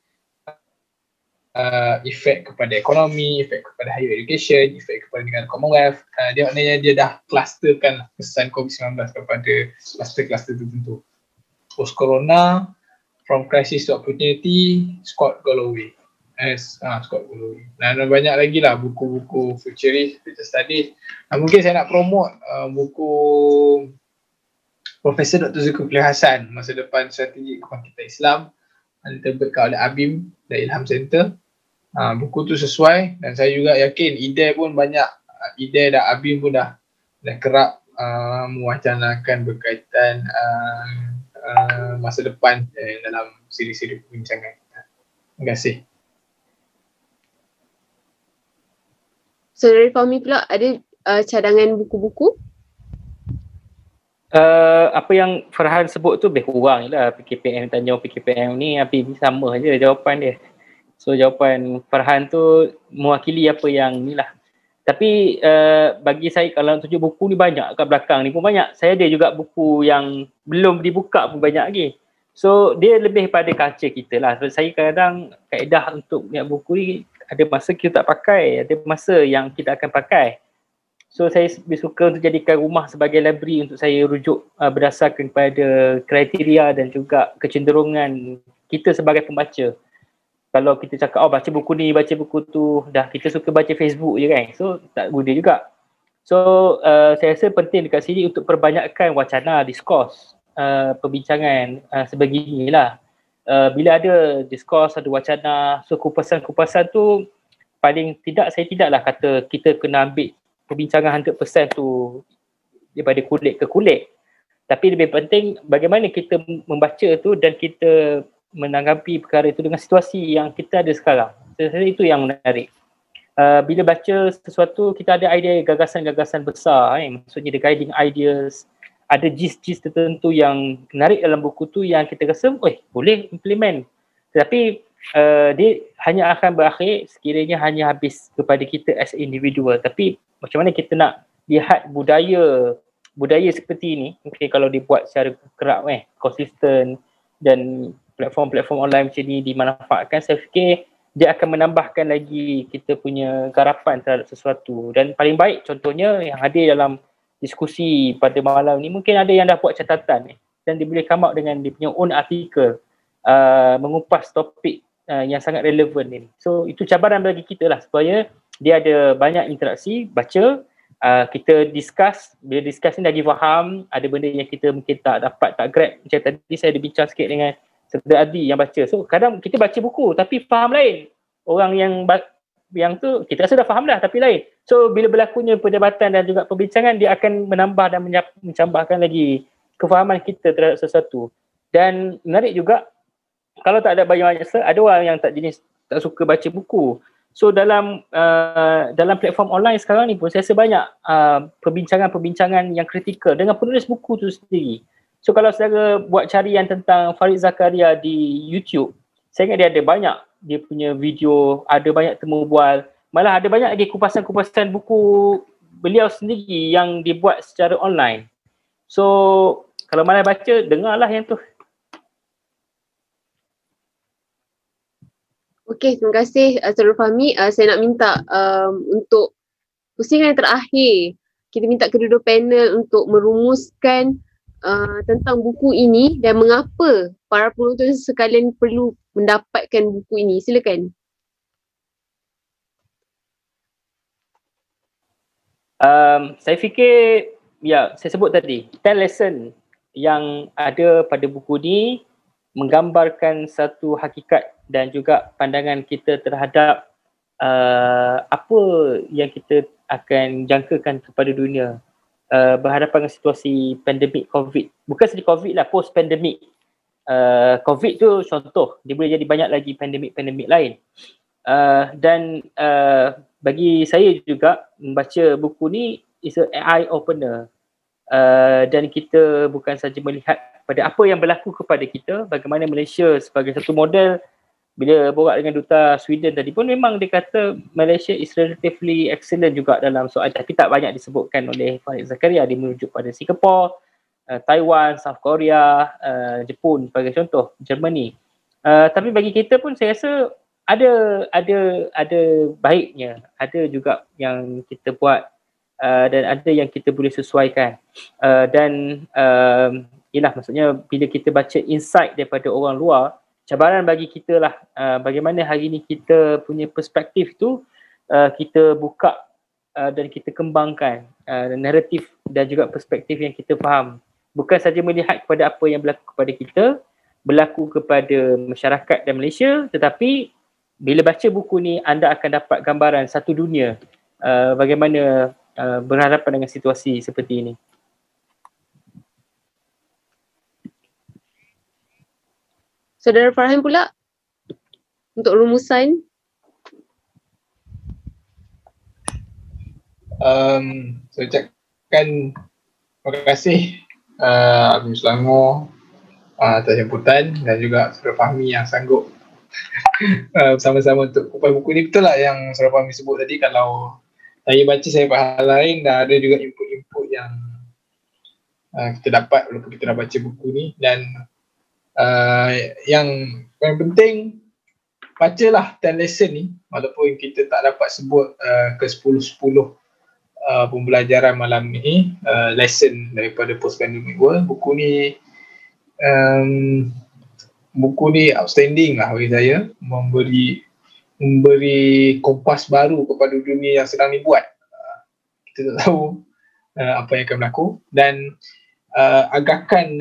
efek kepada ekonomi, efek kepada higher education, efek kepada negara Commonwealth. Dia maknanya dia dah clusterkan kesan COVID-19 kepada kluster-kluster tertentu. Post Corona From Crisis to Opportunity, Scott Galloway. Scott Galloway. Dan banyak lagi lah buku-buku futurist, future studies. Mungkin saya nak promote buku Profesor Dr. Zulkifli Hasan, Masa Depan Strategi Kebangkitan Islam, yang diterbitkan oleh ABIM dan Ilham Center. Buku tu sesuai dan saya juga yakin IDE pun banyak, IDE dan ABIM pun dah kerap mewacanakan berkaitan masa depan dalam siri-siri perbincangan. Terima kasih. Saudara Fahmi pula ada cadangan buku-buku? Apa yang Farhan sebut tu lebih kurang lah. PKPM, tanya PKPM ni sama je jawapan dia. So jawapan Farhan tu mewakili apa yang ni lah. Tapi bagi saya kalau tunjuk buku ni banyak kat belakang ni pun banyak. Saya ada juga buku yang belum dibuka pun banyak lagi. So dia lebih pada culture kita lah. Sebab saya kadang kaedah untuk lihat buku ni, ada masa kita tak pakai, ada masa yang kita akan pakai. So saya lebih suka untuk jadikan rumah sebagai library untuk saya rujuk berdasarkan pada kriteria dan juga kecenderungan kita sebagai pembaca. Kalau kita cakap, baca buku ni, baca buku tu, dah kita suka baca Facebook je kan. So tak guna juga. So saya rasa penting dekat sini untuk perbanyakkan wacana, diskurs, perbincangan sebeginilah. Bila ada diskurs, ada wacana, so kupasan-kupasan tu paling tidak, saya tidaklah kata kita kena ambil perbincangan 100% tu daripada kulit ke kulit. Tapi lebih penting bagaimana kita membaca tu dan kita menanggapi perkara itu dengan situasi yang kita ada sekarang. Saya rasa itu yang menarik. Bila baca sesuatu, kita ada idea, gagasan-gagasan besar, maksudnya the guiding ideas, ada gist-gist tertentu yang menarik dalam buku tu yang kita rasa boleh implement. Tetapi dia hanya akan berakhir sekiranya hanya habis kepada kita as individual. Tapi macam mana kita nak lihat budaya seperti ini, mungkin kalau dibuat secara kerap konsisten dan platform-platform online macam ni dimanfaatkan, saya fikir dia akan menambahkan lagi kita punya garapan terhadap sesuatu. Dan paling baik contohnya yang hadir dalam diskusi pada malam ni, mungkin ada yang dah buat catatan dan dia boleh come out dengan dia punya own article mengupas topik yang sangat relevan ni. So itu cabaran bagi kita lah, supaya dia ada banyak interaksi, baca, kita discuss. Bila discuss ni lagi faham, ada benda yang kita mungkin tak dapat, tak grab. Macam tadi saya ada bincang sikit dengan Saudara Adi yang baca. So kadang kita baca buku tapi faham lain. Orang yang tu kita rasa dah faham dah tapi lain. So bila berlakunya perdebatan dan juga perbincangan, dia akan menambah dan mencampakkan lagi kefahaman kita terhadap sesuatu. Dan menarik juga, kalau tak ada banyak ada orang yang tak suka baca buku. So dalam platform online sekarang ni pun saya rasa banyak perbincangan-perbincangan yang kritikal dengan penulis buku tu sendiri. So kalau saudara buat carian tentang Farid Zakaria di YouTube, saya ingat dia ada banyak dia punya video, ada banyak temu bual, malah ada banyak lagi kupasan-kupasan buku beliau sendiri yang dibuat secara online. So kalau malas baca, dengarlah yang tu. Okey, terima kasih Saudara Fahmi. Saya nak minta untuk pusingan terakhir, kita minta kedua-dua panel untuk merumuskan tentang buku ini dan mengapa para penonton sekalian perlu mendapatkan buku ini. Silakan. Saya fikir, saya sebut tadi 10 lesson yang ada pada buku ni menggambarkan satu hakikat dan juga pandangan kita terhadap apa yang kita akan jangkakan kepada dunia berhadapan dengan situasi pandemik COVID. Bukan saja COVID lah, post-pandemik. COVID tu contoh, dia boleh jadi banyak lagi pandemik-pandemik lain. Dan bagi saya juga membaca buku ni is an eye-opener. Dan kita bukan saja melihat pada apa yang berlaku kepada kita, bagaimana Malaysia sebagai satu model. Bila borak dengan Duta Sweden tadi pun, memang dia kata Malaysia is relatively excellent juga dalam soal, tapi tak banyak disebutkan oleh Farid Zakaria. Dia merujuk pada Singapore, Taiwan, South Korea, Jepun sebagai contoh, Germany. Tapi bagi kita pun saya rasa ada baiknya, ada juga yang kita buat dan ada yang kita boleh sesuaikan. Ialah maksudnya bila kita baca insight daripada orang luar, cabaran bagi kita lah bagaimana hari ni kita punya perspektif tu kita buka dan kita kembangkan naratif dan juga perspektif yang kita faham. Bukan saja melihat kepada apa yang berlaku kepada kita, berlaku kepada masyarakat dan Malaysia, tetapi bila baca buku ni anda akan dapat gambaran satu dunia bagaimana berhadapan dengan situasi seperti ini. Saudara Farhan pula untuk rumusan. Saya ucapkan terima kasih Abim Selangor atas jemputan dan juga Saudara Fahmi yang sanggup bersama-sama untuk kupas buku ni. Betul lah yang Saudara Fahmi sebut tadi, kalau saya baca saya faham lain, dan ada juga input-input yang kita dapat walaupun kita dah baca buku ni. Dan yang paling penting, bacalah 10 lesson ni, walaupun kita tak dapat sebut ke 10-10 pembelajaran malam ni, lesson daripada post-pandemic world. Buku ni outstanding lah bagi saya, memberi kompas baru kepada dunia yang sedang dibuat. Kita tak tahu apa yang akan berlaku, dan agakan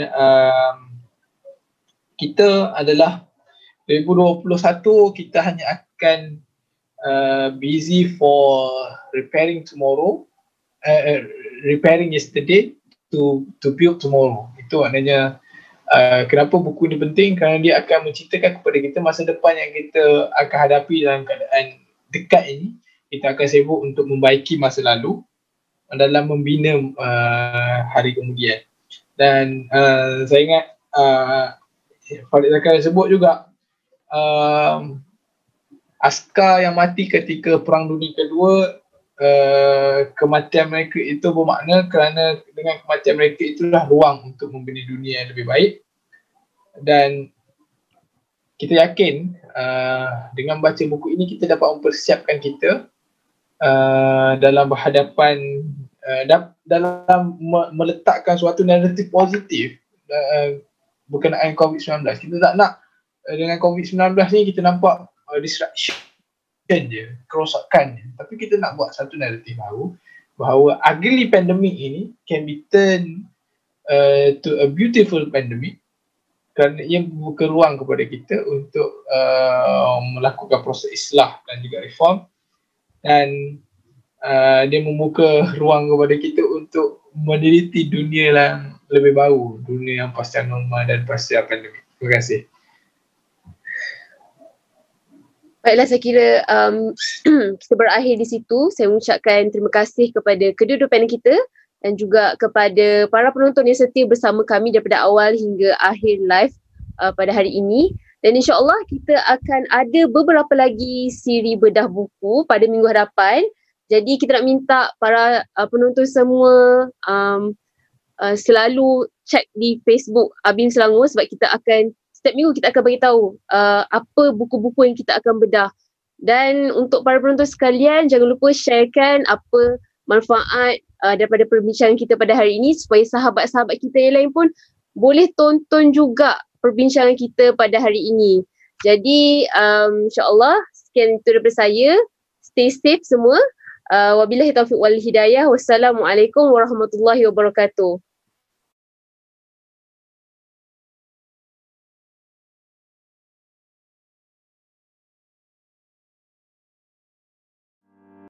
kita adalah 2021 kita hanya akan busy for repairing tomorrow, repairing yesterday to build tomorrow. Itu maknanya kenapa buku ni penting, kerana dia akan menceritakan kepada kita masa depan yang kita akan hadapi dalam keadaan dekat ini. Kita akan sibuk untuk membaiki masa lalu dalam membina hari kemudian. Dan saya ingat Farid Zakaria sebut juga askar yang mati ketika Perang Dunia Kedua, kematian mereka itu bermakna kerana dengan kematian mereka itulah ruang untuk membina dunia yang lebih baik. Dan kita yakin dengan baca buku ini kita dapat mempersiapkan kita dalam berhadapan, dalam meletakkan suatu naratif positif berkenaan COVID-19. Kita tak nak dengan COVID-19 ni kita nampak disruption je, kerosakan je. Tapi kita nak buat satu naratif baru bahawa ugly pandemic ini can be turned to a beautiful pandemic, kerana ia membuka ruang kepada kita untuk melakukan proses islah dan juga reform, dan dia membuka ruang kepada kita untuk meneliti dunia yang lebih baru, dunia yang pasca normal dan pasca pandemik. Terima kasih. Baiklah, saya kira kita berakhir di situ. Saya mengucapkan terima kasih kepada kedua-dua panel kita dan juga kepada para penonton yang setia bersama kami daripada awal hingga akhir live pada hari ini. Dan insyaAllah kita akan ada beberapa lagi siri bedah buku pada minggu hadapan. Jadi kita nak minta para penonton semua selalu check di Facebook ABIM Selangor, sebab kita akan setiap minggu kita akan bagi tahu apa buku-buku yang kita akan bedah. Dan untuk para penonton sekalian, jangan lupa sharekan apa manfaat daripada perbincangan kita pada hari ini, supaya sahabat-sahabat kita yang lain pun boleh tonton juga perbincangan kita pada hari ini. Jadi insyaAllah sekian itu daripada saya. Stay safe semua. Wabillahi taufiq wal hidayah. Wassalamualaikum warahmatullahi wabarakatuh.